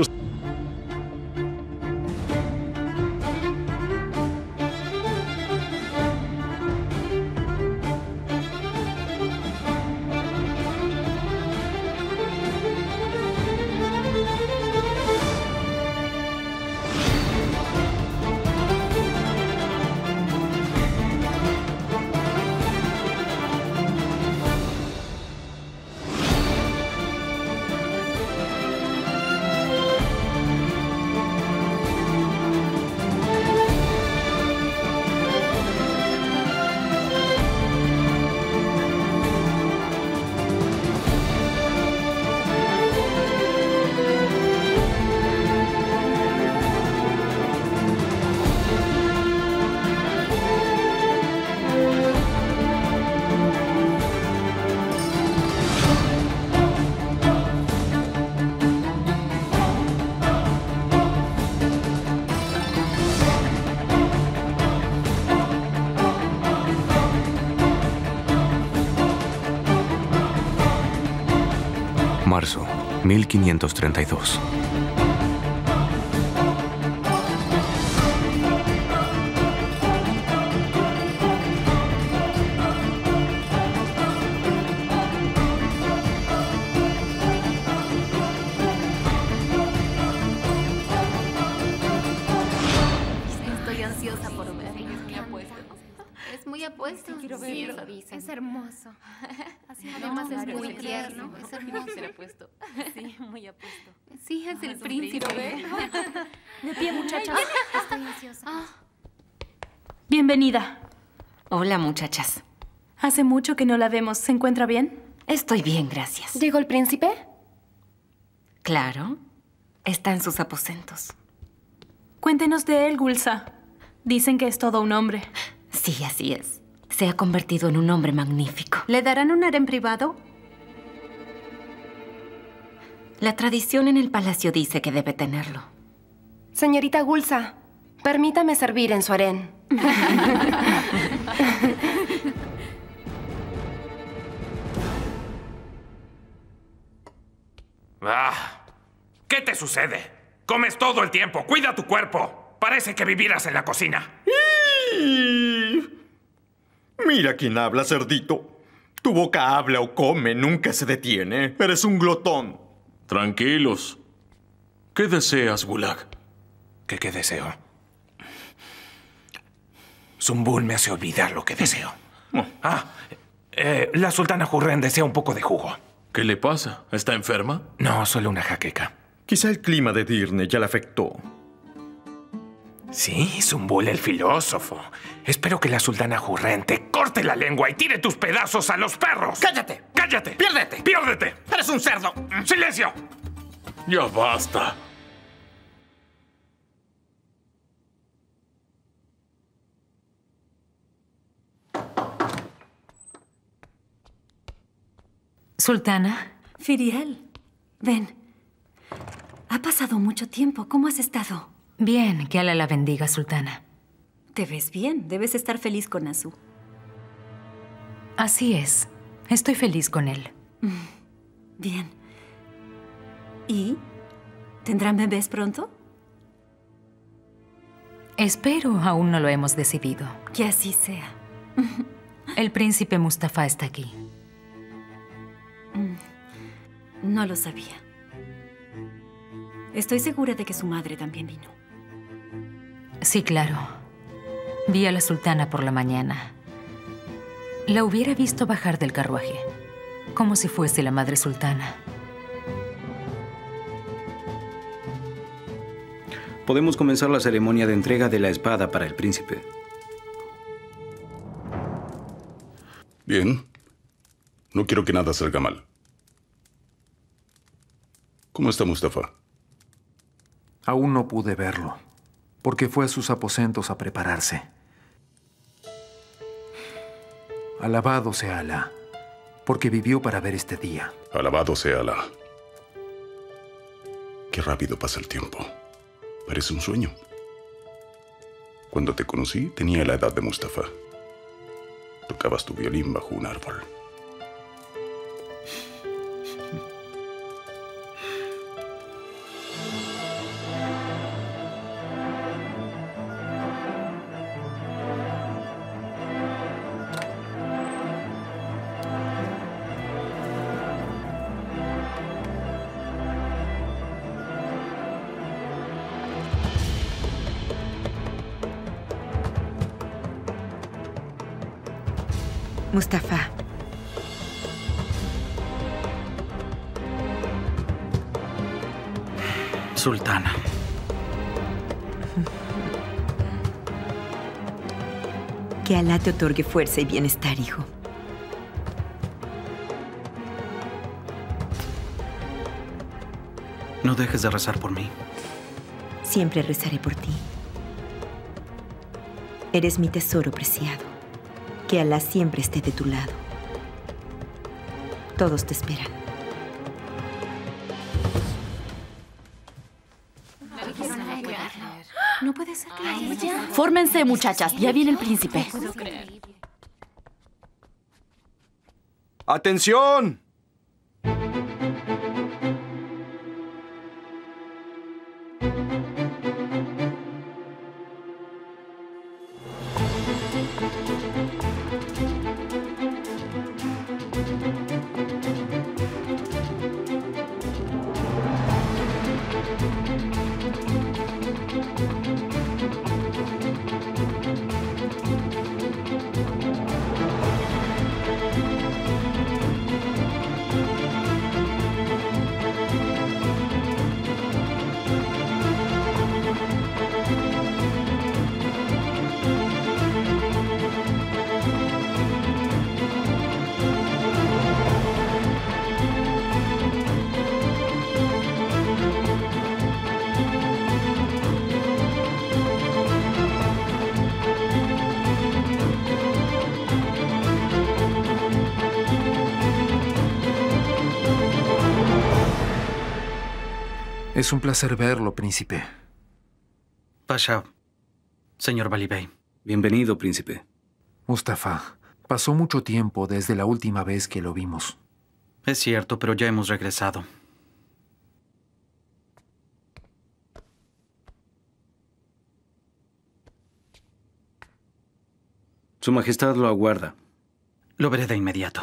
Marzo, 1532. Estoy ansiosa por ver. Es muy apuesto. Quiero verlo. Es hermoso. Además es muy tierno. Es hermoso. Ser apuesto. Sí, muy apuesto. Sí, es el príncipe. De pie, muchachas. Estoy ansiosa. Bienvenida. Hola, muchachas. Hace mucho que no la vemos. ¿Se encuentra bien? Estoy bien, gracias. ¿Llegó el príncipe? Claro. Está en sus aposentos. Cuéntenos de él, Gulsa. Dicen que es todo un hombre. Sí, así es. Se ha convertido en un hombre magnífico. ¿Le darán un harén privado? La tradición en el palacio dice que debe tenerlo. Señorita Gulsa, permítame servir en su harén. ¿Qué te sucede? Comes todo el tiempo. Cuida tu cuerpo. Parece que vivieras en la cocina. Mira quién habla, cerdito. Tu boca habla o come, nunca se detiene. Eres un glotón. Tranquilos. ¿Qué deseas, Gulag? ¿Qué deseo? Zumbul me hace olvidar lo que deseo. La sultana Hurrem desea un poco de jugo. ¿Qué le pasa? ¿Está enferma? No, solo una jaqueca. Quizá el clima de Dirne ya la afectó. Sí, Zumbul el filósofo. Espero que la sultana Hurrem te corte la lengua y tire tus pedazos a los perros. ¡Cállate! ¡Cállate! ¡Piérdete! ¡Piérdete! ¡Eres un cerdo! ¡Silencio! Ya basta. Sultana. Firiel, ven. Ha pasado mucho tiempo. ¿Cómo has estado? Bien, que Alá la bendiga, sultana. Te ves bien. Debes estar feliz con Azu. Así es. Estoy feliz con él. Bien. ¿Y? ¿Tendrán bebés pronto? Espero, aún no lo hemos decidido. Que así sea. El príncipe Mustafa está aquí. No lo sabía. Estoy segura de que su madre también vino. Sí, claro. Vi a la sultana por la mañana. La hubiera visto bajar del carruaje, como si fuese la madre sultana. Podemos comenzar la ceremonia de entrega de la espada para el príncipe. Bien. No quiero que nada salga mal. ¿Cómo está Mustafa? Aún no pude verlo, porque fue a sus aposentos a prepararse. Alabado sea Alá, porque vivió para ver este día. Alabado sea Alá. Qué rápido pasa el tiempo. Parece un sueño. Cuando te conocí, tenía la edad de Mustafa. Tocabas tu violín bajo un árbol. Mustafa. Sultana. Que Alá te otorgue fuerza y bienestar, hijo. No dejes de rezar por mí. Siempre rezaré por ti. Eres mi tesoro preciado. Que Alá siempre esté de tu lado. Todos te esperan. No puede ser que Fórmense, muchachas. Ya viene el príncipe. ¡Atención! Es un placer verlo, príncipe. Pasha, señor Vali Bey. Bienvenido, príncipe. Mustafa, pasó mucho tiempo desde la última vez que lo vimos. Es cierto, pero ya hemos regresado. Su Majestad lo aguarda. Lo veré de inmediato.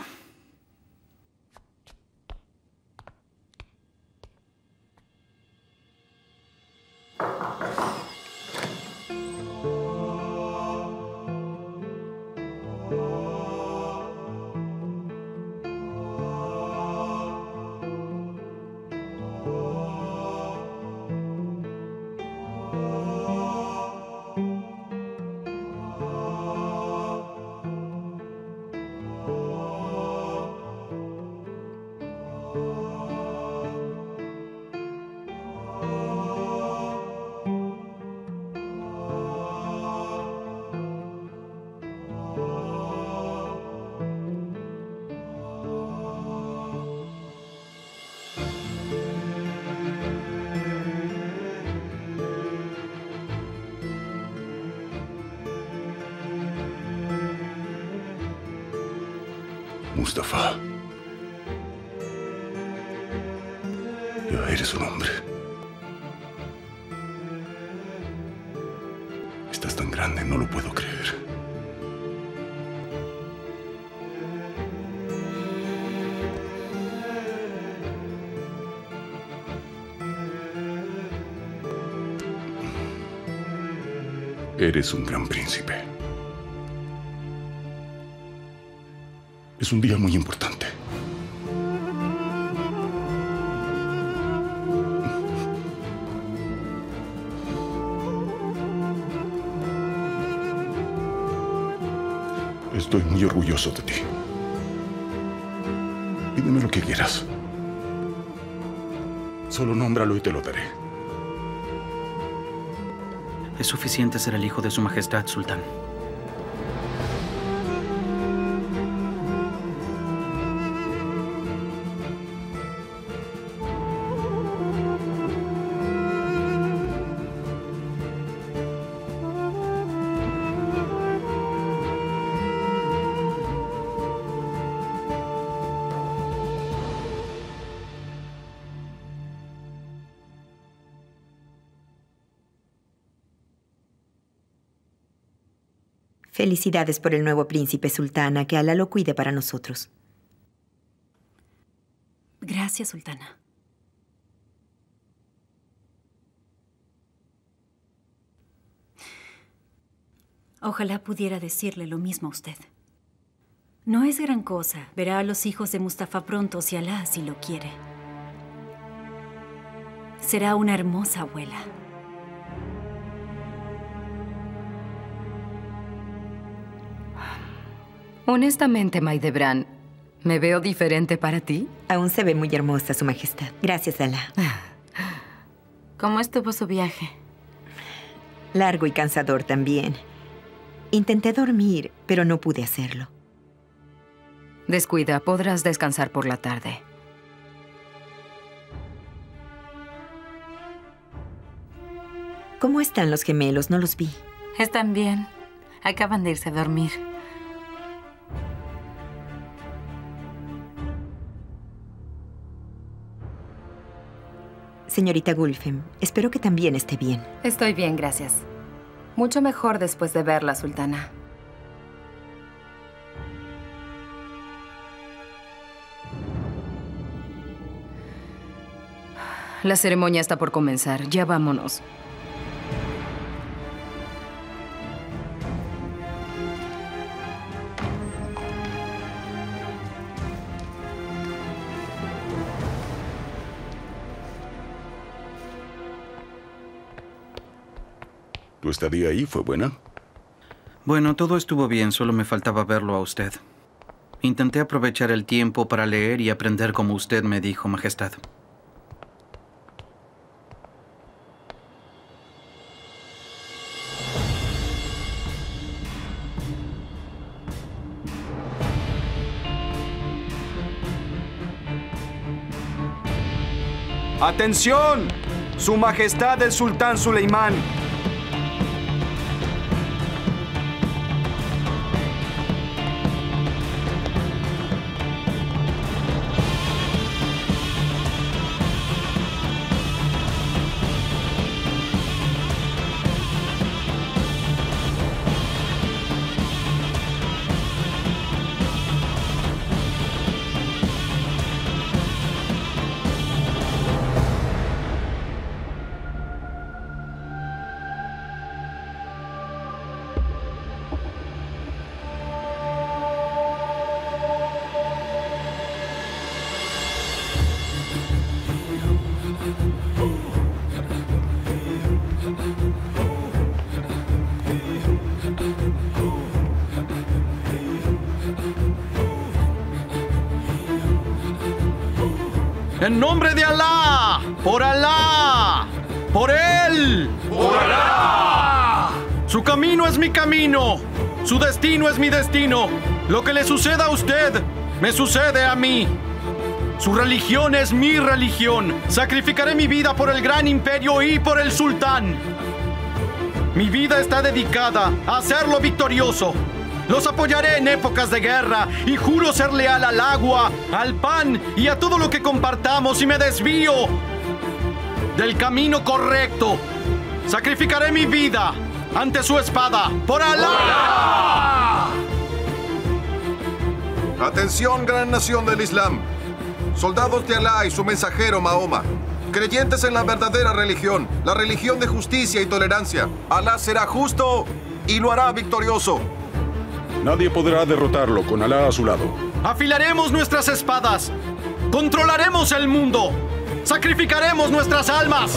Mustafa. Ya eres un hombre. Estás tan grande, no lo puedo creer. Eres un gran príncipe. Es un día muy importante. Estoy muy orgulloso de ti. Pídeme lo que quieras. Solo nómbralo y te lo daré. Es suficiente ser el hijo de Su Majestad, Sultán. Felicidades por el nuevo príncipe, sultana. Que Alá lo cuide para nosotros. Gracias, sultana. Ojalá pudiera decirle lo mismo a usted. No es gran cosa. Verá a los hijos de Mustafa pronto, si Alá así lo quiere. Será una hermosa abuela. Honestamente, Maidebran, ¿me veo diferente para ti? Aún se ve muy hermosa, Su Majestad. Gracias, Alá. ¿Cómo estuvo su viaje? Largo y cansador también. Intenté dormir, pero no pude hacerlo. Descuida, podrás descansar por la tarde. ¿Cómo están los gemelos? No los vi. Están bien. Acaban de irse a dormir. Señorita Gulfem, espero que también esté bien. Estoy bien, gracias. Mucho mejor después de verla, sultana. La ceremonia está por comenzar. Ya vámonos. ¿Tu estadía ahí fue buena? Bueno, todo estuvo bien, solo me faltaba verlo a usted. Intenté aprovechar el tiempo para leer y aprender como usted me dijo, Majestad. ¡Atención! Su Majestad el Sultán Suleimán. ¡En nombre de Alá! ¡Por Alá! ¡Por Él! ¡Por Alá! Su camino es mi camino. Su destino es mi destino. Lo que le suceda a usted, me sucede a mí. Su religión es mi religión. Sacrificaré mi vida por el gran imperio y por el sultán. Mi vida está dedicada a hacerlo victorioso. Los apoyaré en épocas de guerra y juro ser leal al agua, al pan y a todo lo que compartamos si me desvío del camino correcto. Sacrificaré mi vida ante su espada. ¡Por Alá! Atención, gran nación del Islam. Soldados de Alá y su mensajero Mahoma. Creyentes en la verdadera religión, la religión de justicia y tolerancia. Alá será justo y lo hará victorioso. Nadie podrá derrotarlo con Alá a su lado. Afilaremos nuestras espadas. Controlaremos el mundo. Sacrificaremos nuestras almas.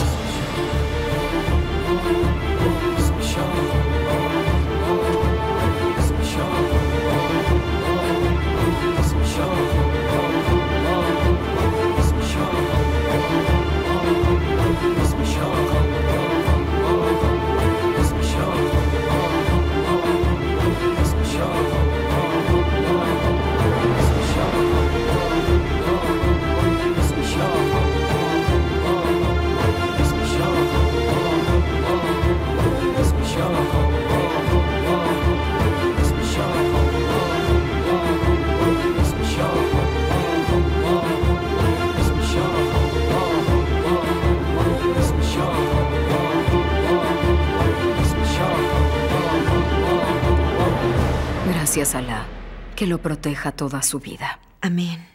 Gracias, Alá. Que lo proteja toda su vida. Amén.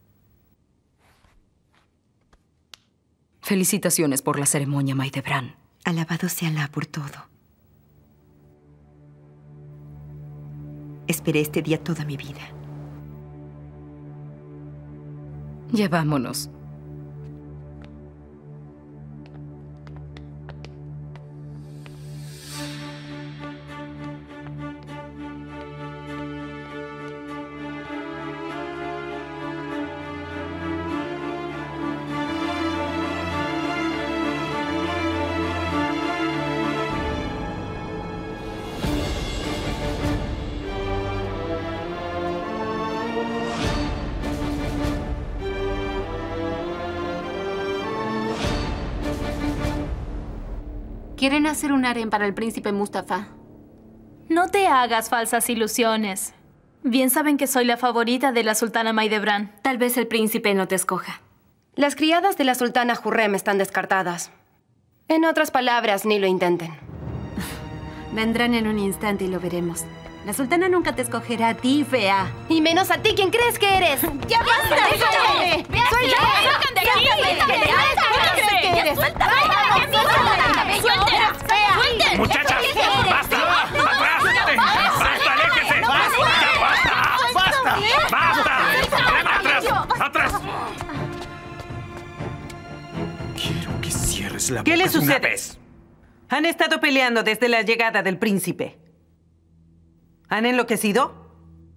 Felicitaciones por la ceremonia, Maidebran. Alabado sea Alá por todo. Esperé este día toda mi vida. Llevámonos. Quieren hacer un harén para el príncipe Mustafa. No te hagas falsas ilusiones. Bien saben que soy la favorita de la sultana Maidebran. Tal vez el príncipe no te escoja. Las criadas de la sultana Hurrem están descartadas. En otras palabras, ni lo intenten. Vendrán en un instante y lo veremos. La sultana nunca te escogerá a ti, fea. Y menos a ti, ¿quién crees que eres? ¡Ya basta! ¡Déjame! ¡Soy yo! ¡Sácate de aquí! ¡Suéltame! ¡Muchachas! ¡Basta! ¡Atrás! ¡Basta! ¡Aléjese! ¡Basta! ¡Basta! ¡Atrás! ¡Atrás! Quiero que cierres la boca. ¿Qué le de una sucede? vez. Han estado peleando desde la llegada del príncipe. ¿Han enloquecido?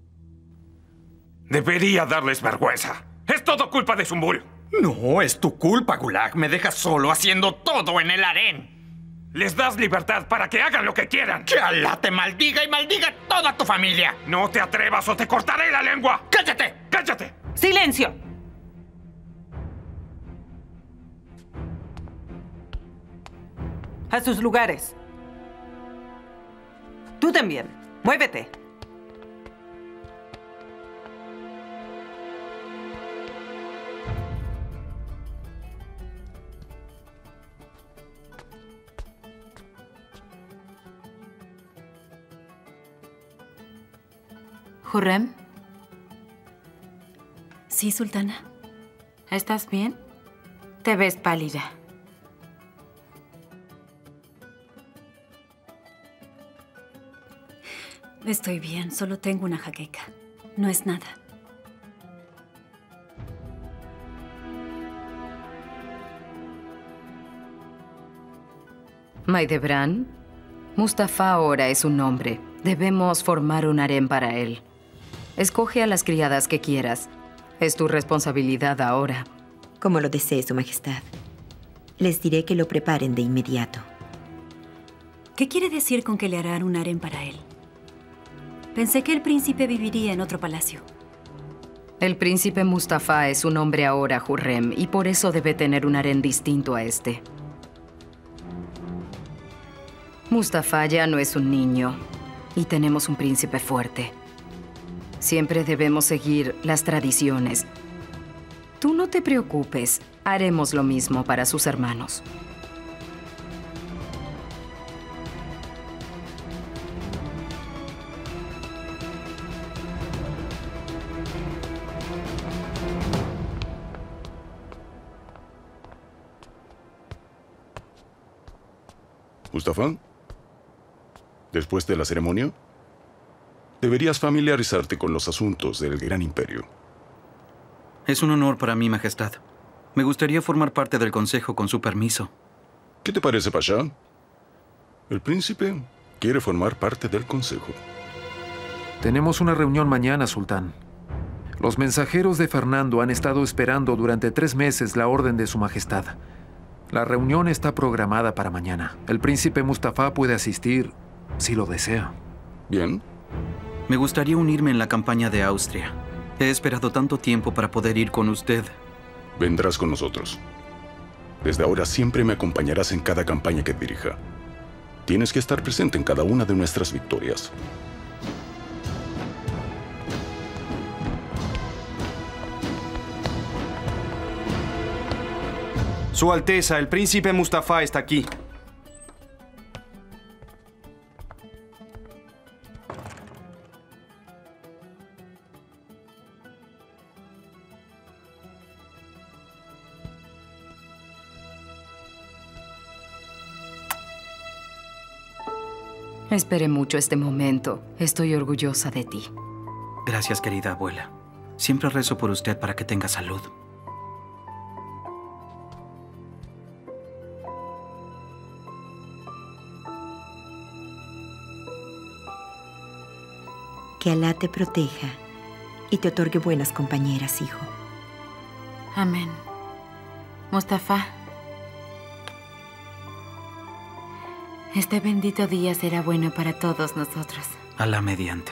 Debería darles vergüenza. Es todo culpa de Zumbul. No, es tu culpa, Gulag. Me dejas solo haciendo todo en el harén. Les das libertad para que hagan lo que quieran. Que Alá te maldiga y maldiga toda tu familia. No te atrevas o te cortaré la lengua. ¡Cállate! ¡Cállate! ¡Silencio! A sus lugares. Tú también. Muévete. ¿Hurrem? Sí, sultana. ¿Estás bien? Te ves pálida. Estoy bien, solo tengo una jaqueca. No es nada. Maidebran, Mustafa ahora es un hombre. Debemos formar un harén para él. Escoge a las criadas que quieras. Es tu responsabilidad ahora. Como lo desee, Su Majestad. Les diré que lo preparen de inmediato. ¿Qué quiere decir con que le harán un harén para él? Pensé que el príncipe viviría en otro palacio. El príncipe Mustafa es un hombre ahora, Hurrem, y por eso debe tener un harén distinto a este. Mustafa ya no es un niño, y tenemos un príncipe fuerte. Siempre debemos seguir las tradiciones. Tú no te preocupes, haremos lo mismo para sus hermanos. Mustafa, después de la ceremonia, deberías familiarizarte con los asuntos del Gran Imperio. Es un honor para mí, Majestad. Me gustaría formar parte del Consejo con su permiso. ¿Qué te parece, Pasha? El príncipe quiere formar parte del Consejo. Tenemos una reunión mañana, Sultán. Los mensajeros de Fernando han estado esperando durante 3 meses la orden de Su Majestad. La reunión está programada para mañana. El príncipe Mustafa puede asistir si lo desea. Bien. Me gustaría unirme en la campaña de Austria. He esperado tanto tiempo para poder ir con usted. Vendrás con nosotros. Desde ahora siempre me acompañarás en cada campaña que dirija. Tienes que estar presente en cada una de nuestras victorias. Su Alteza, el príncipe Mustafa está aquí. Esperé mucho este momento. Estoy orgullosa de ti. Gracias, querida abuela. Siempre rezo por usted para que tenga salud. Que Alá te proteja y te otorgue buenas compañeras, hijo. Amén. Mustafa, este bendito día será bueno para todos nosotros. Alá mediante.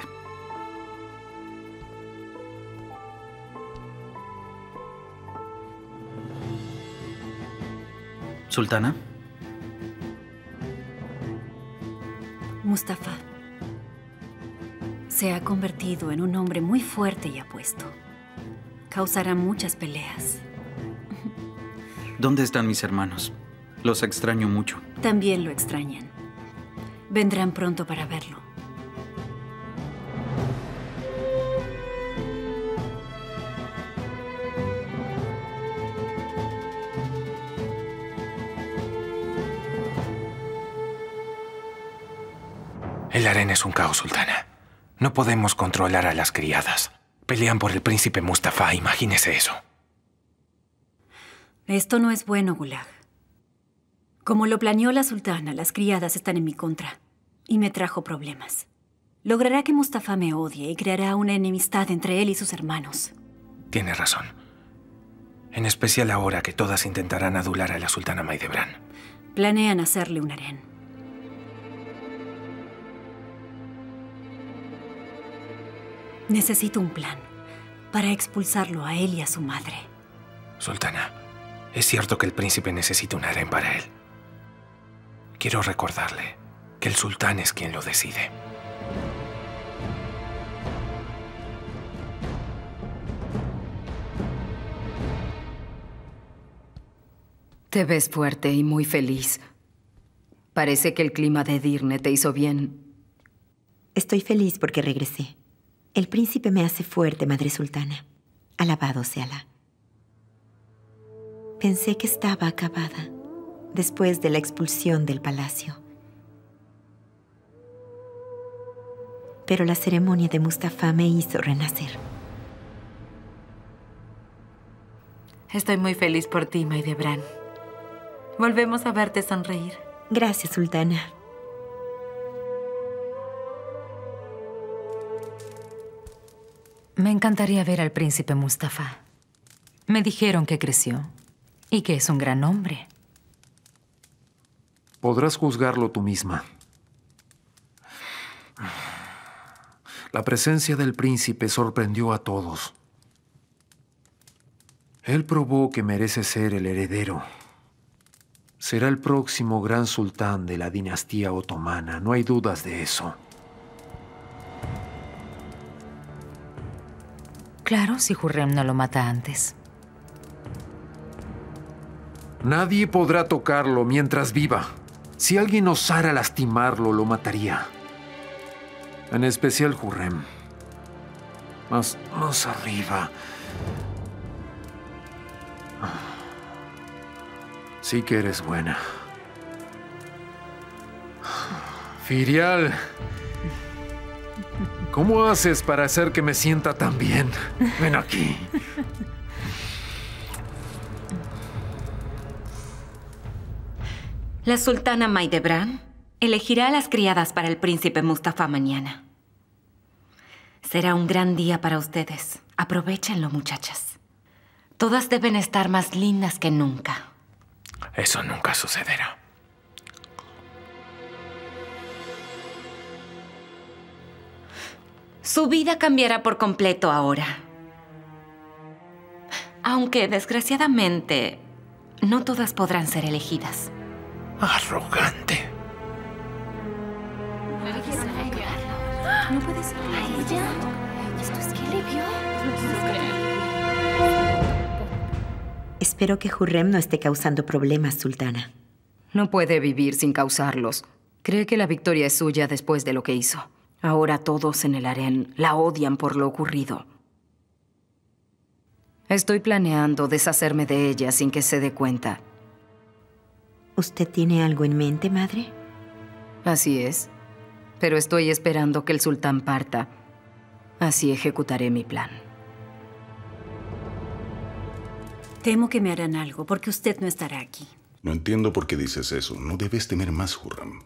Sultana. Mustafa se ha convertido en un hombre muy fuerte y apuesto. Causará muchas peleas. ¿Dónde están mis hermanos? Los extraño mucho. También lo extrañan. Vendrán pronto para verlo. El harén es un caos, Sultana. No podemos controlar a las criadas. Pelean por el príncipe Mustafa, imagínese eso. Esto no es bueno, Gulag. Como lo planeó la sultana, las criadas están en mi contra y me trajo problemas. Logrará que Mustafa me odie y creará una enemistad entre él y sus hermanos. Tiene razón. En especial ahora que todas intentarán adular a la sultana Maidebran. Planean hacerle un harén. Necesito un plan para expulsarlo a él y a su madre. Sultana, es cierto que el príncipe necesita un harén para él. Quiero recordarle que el sultán es quien lo decide. Te ves fuerte y muy feliz. Parece que el clima de Edirne te hizo bien. Estoy feliz porque regresé. El príncipe me hace fuerte, Madre Sultana. Alabado sea Alá. Pensé que estaba acabada después de la expulsión del palacio. Pero la ceremonia de Mustafa me hizo renacer. Estoy muy feliz por ti, Maidebran. Volvemos a verte sonreír. Gracias, Sultana. Me encantaría ver al príncipe Mustafa. Me dijeron que creció y que es un gran hombre. Podrás juzgarlo tú misma. La presencia del príncipe sorprendió a todos. Él probó que merece ser el heredero. Será el próximo gran sultán de la dinastía otomana, no hay dudas de eso. Claro, si Hurrem no lo mata antes. Nadie podrá tocarlo mientras viva. Si alguien osara lastimarlo, lo mataría. En especial Hurrem. Más arriba. Sí que eres buena. Firial. ¿Cómo haces para hacer que me sienta tan bien? Ven aquí. La sultana Maidebran elegirá a las criadas para el príncipe Mustafa mañana. Será un gran día para ustedes. Aprovechenlo, muchachas. Todas deben estar más lindas que nunca. Eso nunca sucederá. Su vida cambiará por completo ahora. Aunque, desgraciadamente, no todas podrán ser elegidas. Arrogante. No puede ser. ¿A ella? ¿Esto es que le vio? Espero que Hurrem no esté causando problemas, Sultana. No puede vivir sin causarlos. Cree que la victoria es suya después de lo que hizo. Ahora todos en el harén la odian por lo ocurrido. Estoy planeando deshacerme de ella sin que se dé cuenta. ¿Usted tiene algo en mente, madre? Así es. Pero estoy esperando que el sultán parta. Así ejecutaré mi plan. Temo que me harán algo, porque usted no estará aquí. No entiendo por qué dices eso. No debes temer más, Hurrem.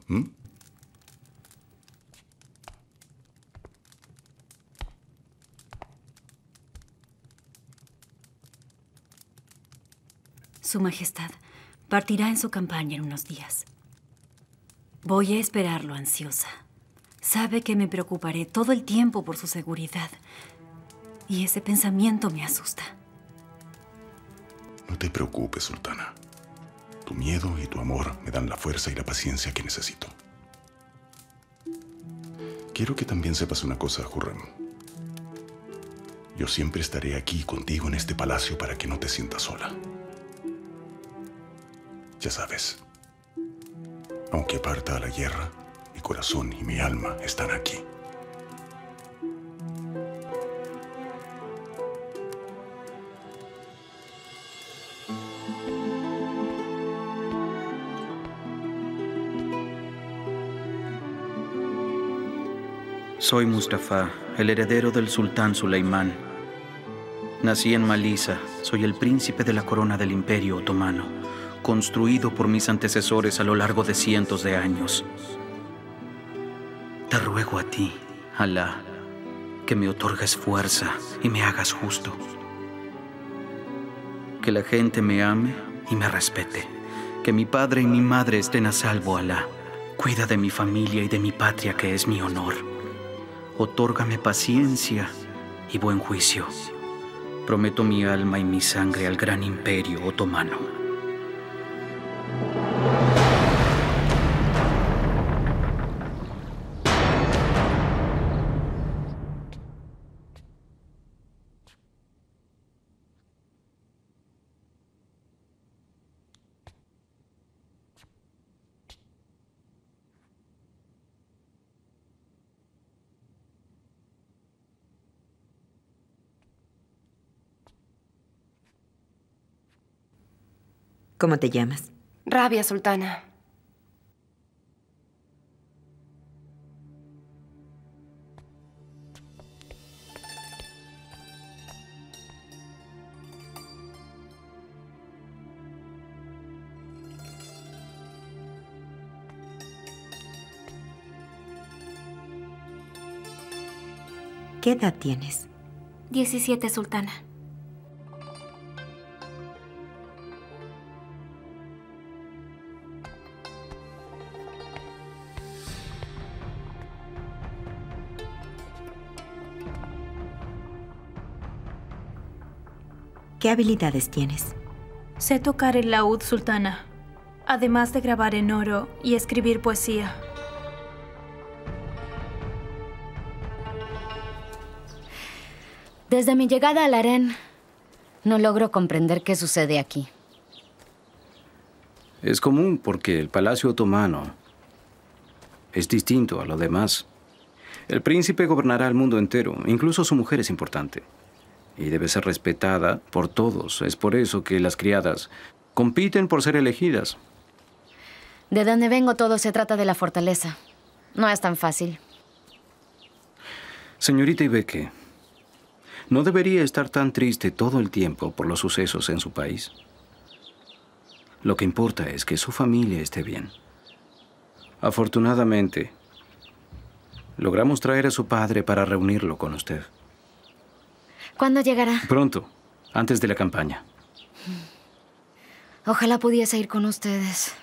Su Majestad partirá en su campaña en unos días. Voy a esperarlo ansiosa. Sabe que me preocuparé todo el tiempo por su seguridad. Y ese pensamiento me asusta. No te preocupes, sultana. Tu miedo y tu amor me dan la fuerza y la paciencia que necesito. Quiero que también sepas una cosa, Hurrem. Yo siempre estaré aquí contigo en este palacio para que no te sientas sola. Ya sabes, aunque parta a la guerra, mi corazón y mi alma están aquí. Soy Mustafa, el heredero del sultán Suleimán. Nací en Malisa, soy el príncipe de la corona del Imperio Otomano, construido por mis antecesores a lo largo de cientos de años. Te ruego a ti, Alá, que me otorgues fuerza y me hagas justo. Que la gente me ame y me respete. Que mi padre y mi madre estén a salvo, Alá. Cuida de mi familia y de mi patria, que es mi honor. Otórgame paciencia y buen juicio. Prometo mi alma y mi sangre al gran Imperio Otomano. ¿Cómo te llamas? Rabia, sultana. ¿Qué edad tienes? 17, sultana. ¿Qué habilidades tienes? Sé tocar el laúd, sultana, además de grabar en oro y escribir poesía. Desde mi llegada al harén, no logro comprender qué sucede aquí. Es común porque el palacio otomano es distinto a lo demás. El príncipe gobernará el mundo entero, incluso su mujer es importante. Y debe ser respetada por todos. Es por eso que las criadas compiten por ser elegidas. De donde vengo todo se trata de la fortaleza. No es tan fácil. Señorita Ibeke, ¿no debería estar tan triste todo el tiempo por los sucesos en su país? Lo que importa es que su familia esté bien. Afortunadamente, logramos traer a su padre para reunirlo con usted. ¿Cuándo llegará? Pronto, antes de la campaña. Ojalá pudiese ir con ustedes.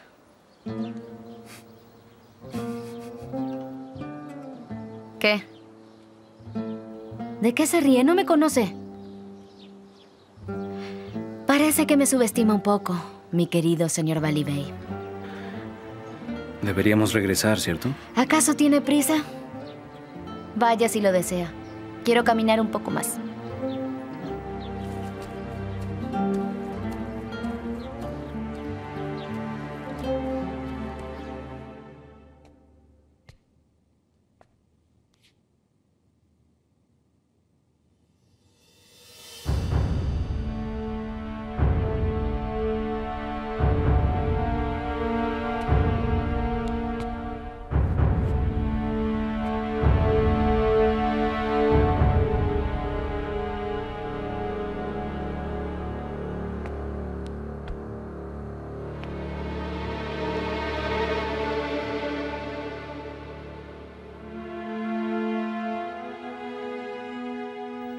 ¿Qué? ¿De qué se ríe? No me conoce. Parece que me subestima un poco, mi querido señor Vali Bey. Deberíamos regresar, ¿cierto? ¿Acaso tiene prisa? Vaya si lo desea. Quiero caminar un poco más.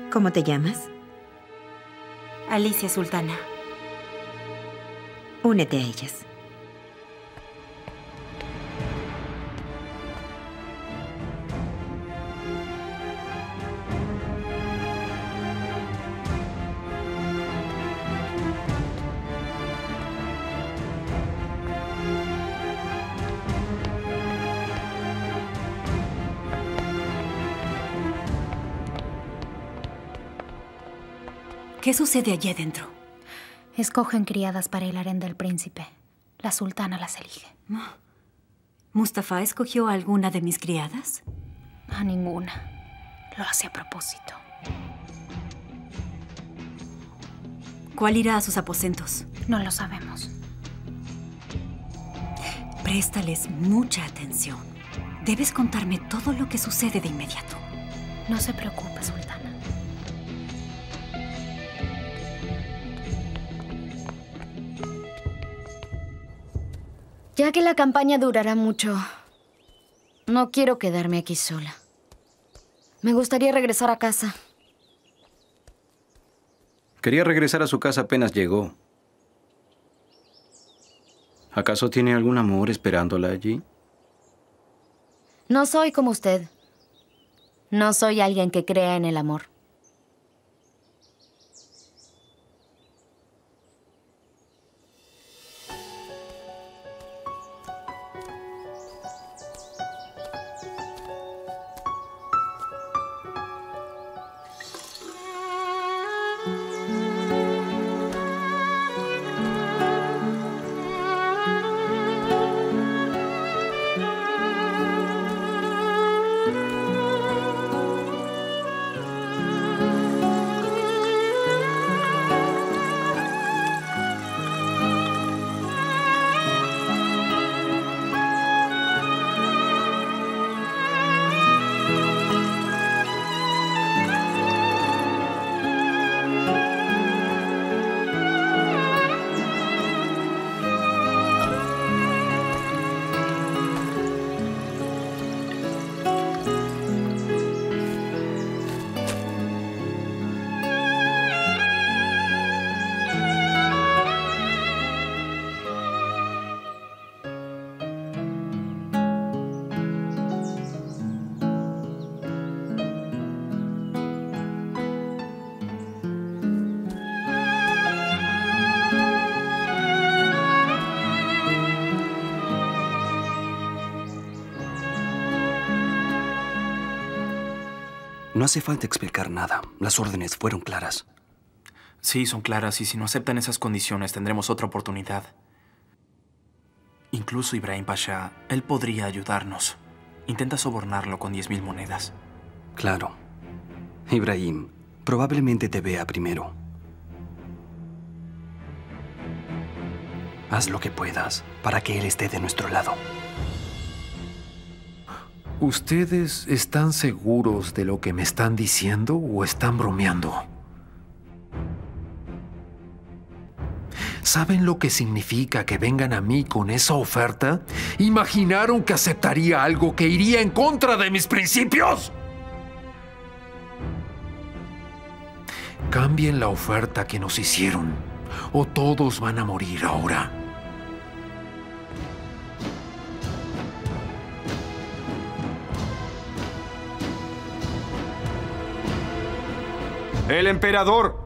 ¿Cómo te llamas? Alicia Sultana. Únete a ellas. ¿Qué sucede allí dentro? Escogen criadas para el harén del príncipe. La sultana las elige. ¿Mustafa escogió a alguna de mis criadas? A ninguna. Lo hace a propósito. ¿Cuál irá a sus aposentos? No lo sabemos. Préstales mucha atención. Debes contarme todo lo que sucede de inmediato. No se preocupe, sultana. Ya que la campaña durará mucho, no quiero quedarme aquí sola. Me gustaría regresar a casa. Quería regresar a su casa apenas llegó. ¿Acaso tiene algún amor esperándola allí? No soy como usted. No soy alguien que crea en el amor. No hace falta explicar nada. Las órdenes fueron claras. Sí, son claras, y si no aceptan esas condiciones, tendremos otra oportunidad. Incluso Ibrahim Pasha, él podría ayudarnos. Intenta sobornarlo con 10.000 monedas. Claro. Ibrahim probablemente te vea primero. Haz lo que puedas para que él esté de nuestro lado. ¿Ustedes están seguros de lo que me están diciendo o están bromeando? ¿Saben lo que significa que vengan a mí con esa oferta? ¿Imaginaron que aceptaría algo que iría en contra de mis principios? Cambien la oferta que nos hicieron, o todos van a morir ahora. ¡El emperador!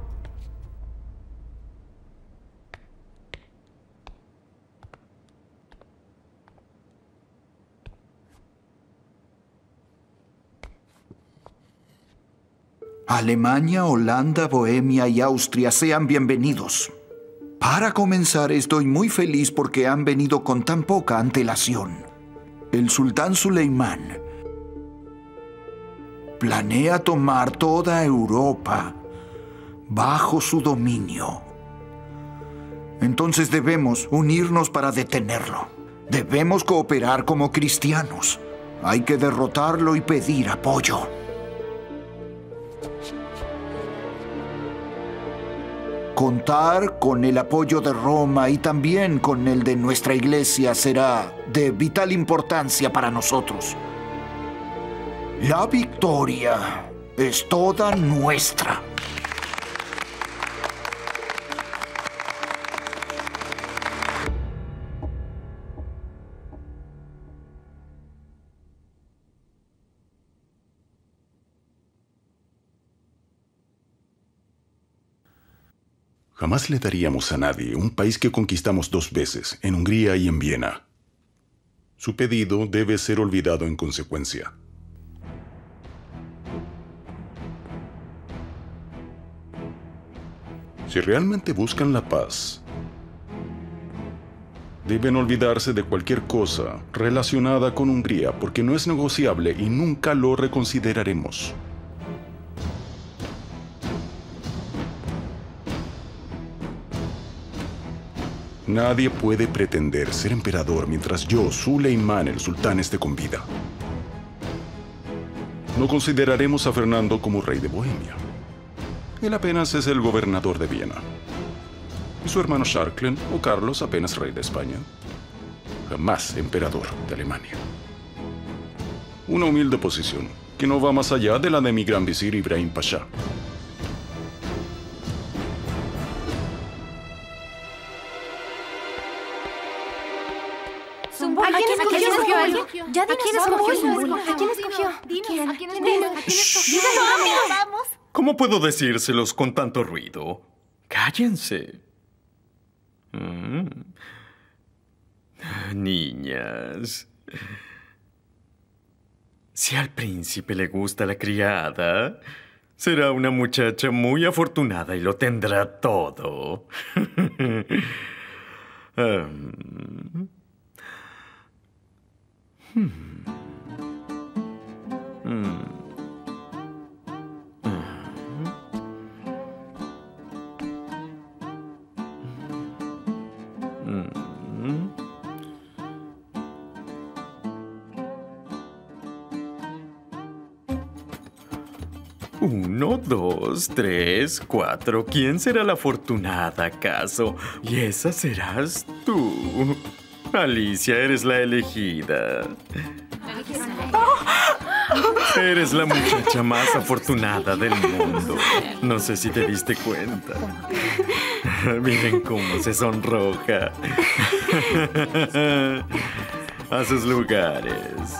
Alemania, Holanda, Bohemia y Austria, sean bienvenidos. Para comenzar, estoy muy feliz porque han venido con tan poca antelación. El sultán Suleimán planea tomar toda Europa bajo su dominio. Entonces debemos unirnos para detenerlo. Debemos cooperar como cristianos. Hay que derrotarlo y pedir apoyo. Contar con el apoyo de Roma y también con el de nuestra iglesia será de vital importancia para nosotros. La victoria es toda nuestra. Jamás le daríamos a nadie un país que conquistamos 2 veces, en Hungría y en Viena. Su pedido debe ser olvidado en consecuencia. Si realmente buscan la paz, deben olvidarse de cualquier cosa relacionada con Hungría, porque no es negociable y nunca lo reconsideraremos. Nadie puede pretender ser emperador mientras yo, Süleyman el Sultán, esté con vida. No consideraremos a Fernando como rey de Bohemia. Él apenas es el gobernador de Viena. Y su hermano Charles o Carlos apenas rey de España. Jamás emperador de Alemania. Una humilde posición que no va más allá de la de mi gran visir Ibrahim Pasha. ¿A quién escogió él? ¿A quién escogió? ¿A quién escogió? ¿A quién escogió? Vamos. ¿Cómo puedo decírselos con tanto ruido? Cállense. Niñas. Si al príncipe le gusta la criada, será una muchacha muy afortunada y lo tendrá todo. Uno, 2, 3, 4. ¿Quién será la afortunada, acaso? Y esa serás tú. Alicia, eres la elegida. Eres la muchacha más afortunada del mundo. No sé si te diste cuenta. Miren cómo se sonroja. A sus lugares.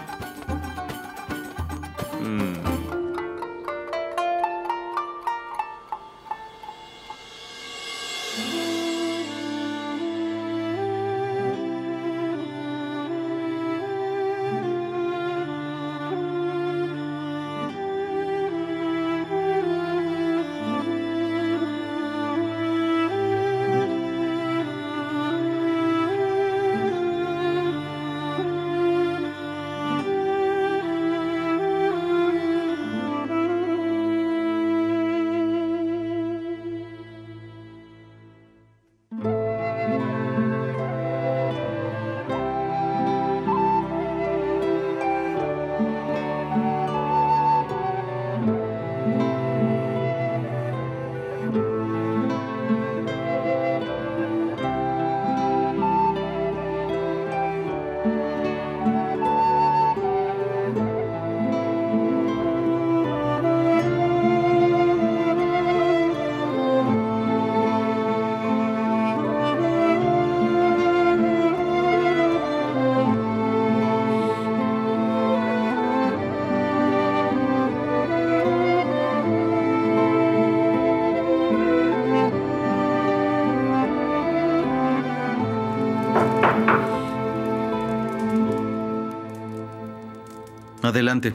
Adelante.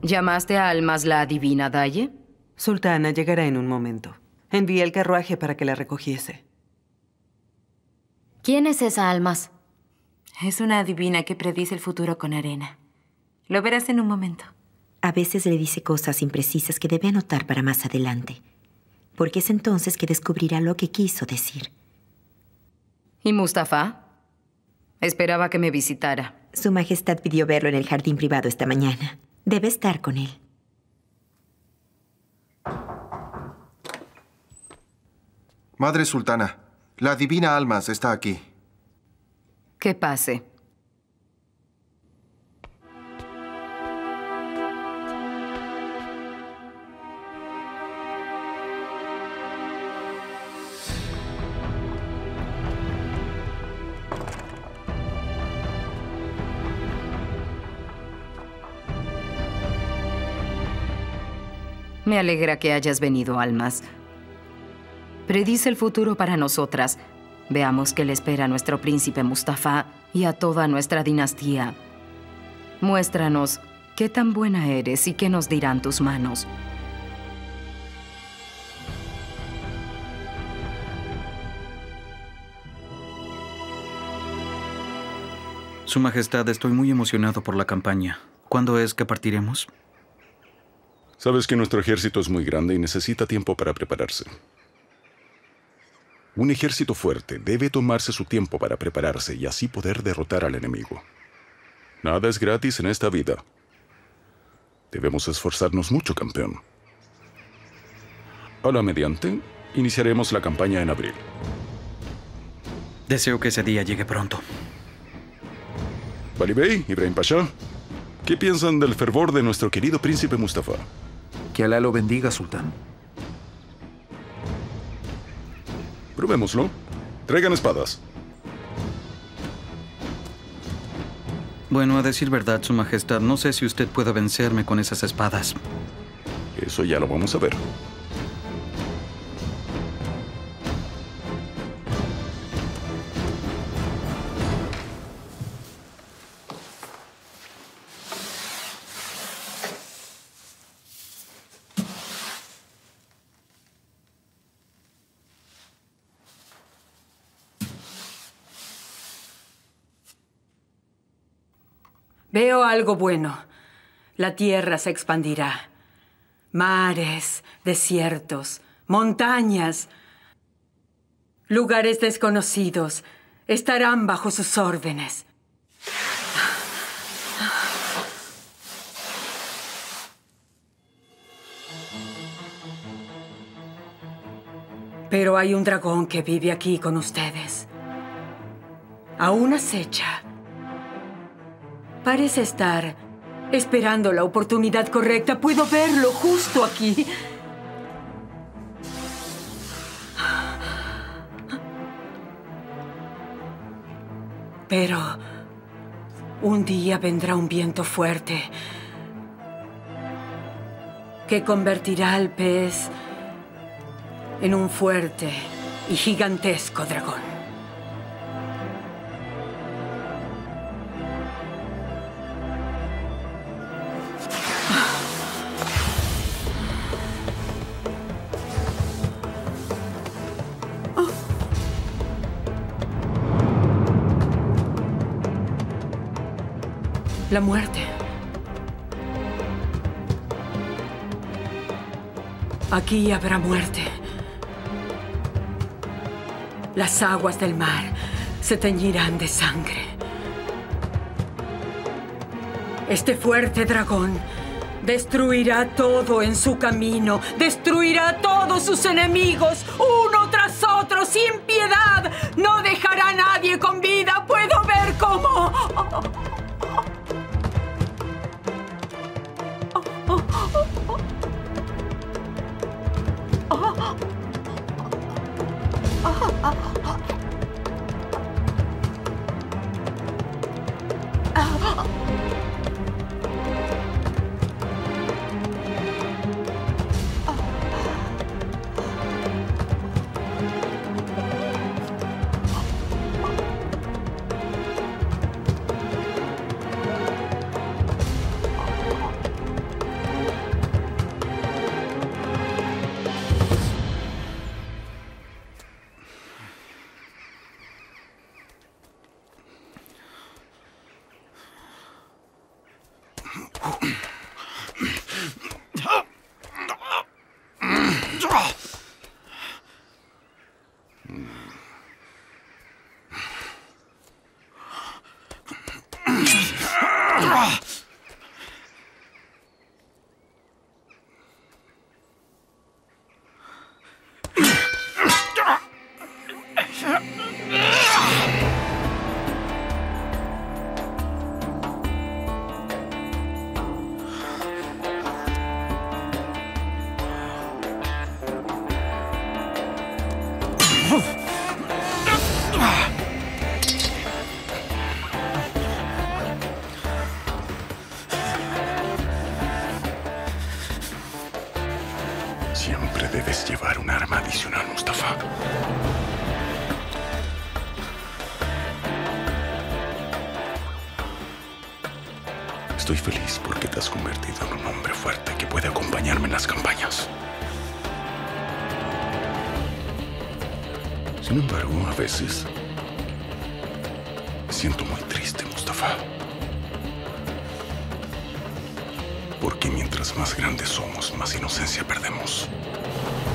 ¿Llamaste a Almas la adivina, Daye? Sultana llegará en un momento. Envié el carruaje para que la recogiese. ¿Quién es esa Almas? Es una adivina que predice el futuro con arena. Lo verás en un momento. A veces le dice cosas imprecisas que debe anotar para más adelante, porque es entonces que descubrirá lo que quiso decir. ¿Y Mustafa? Esperaba que me visitara. Su Majestad pidió verlo en el jardín privado esta mañana. Debe estar con él. Madre Sultana, la adivina Almas está aquí. Que pase. Me alegra que hayas venido, Almas. Predice el futuro para nosotras. Veamos qué le espera a nuestro príncipe Mustafa y a toda nuestra dinastía. Muéstranos qué tan buena eres y qué nos dirán tus manos. Su Majestad, estoy muy emocionado por la campaña. ¿Cuándo es que partiremos? Sabes que nuestro ejército es muy grande y necesita tiempo para prepararse. Un ejército fuerte debe tomarse su tiempo para prepararse y así poder derrotar al enemigo. Nada es gratis en esta vida. Debemos esforzarnos mucho, campeón. A la mediante, iniciaremos la campaña en abril. Deseo que ese día llegue pronto. Vali Bey, Ibrahim Pasha, ¿qué piensan del fervor de nuestro querido príncipe Mustafa? Que Alá lo bendiga, sultán. Probémoslo. Traigan espadas. Bueno, a decir verdad, Su Majestad, no sé si usted puede vencerme con esas espadas. Eso ya lo vamos a ver. Veo algo bueno. La tierra se expandirá. Mares, desiertos, montañas, lugares desconocidos estarán bajo sus órdenes. Pero hay un dragón que vive aquí con ustedes. Aún acecha. Parece estar esperando la oportunidad correcta. Puedo verlo justo aquí. Pero un día vendrá un viento fuerte que convertirá al pez en un fuerte y gigantesco dragón. La muerte. Aquí habrá muerte. Las aguas del mar se teñirán de sangre. Este fuerte dragón destruirá todo en su camino. Destruirá a todos sus enemigos, uno tras otro, sin piedad. No dejará a nadie con vida. Puedo ver cómo... Siempre debes llevar un arma adicional, Mustafa. Estoy feliz porque te has convertido en un hombre fuerte que puede acompañarme en las campañas. Sin embargo, a veces me siento muy triste, Mustafa. Porque mientras más grandes somos, más inocencia perdemos.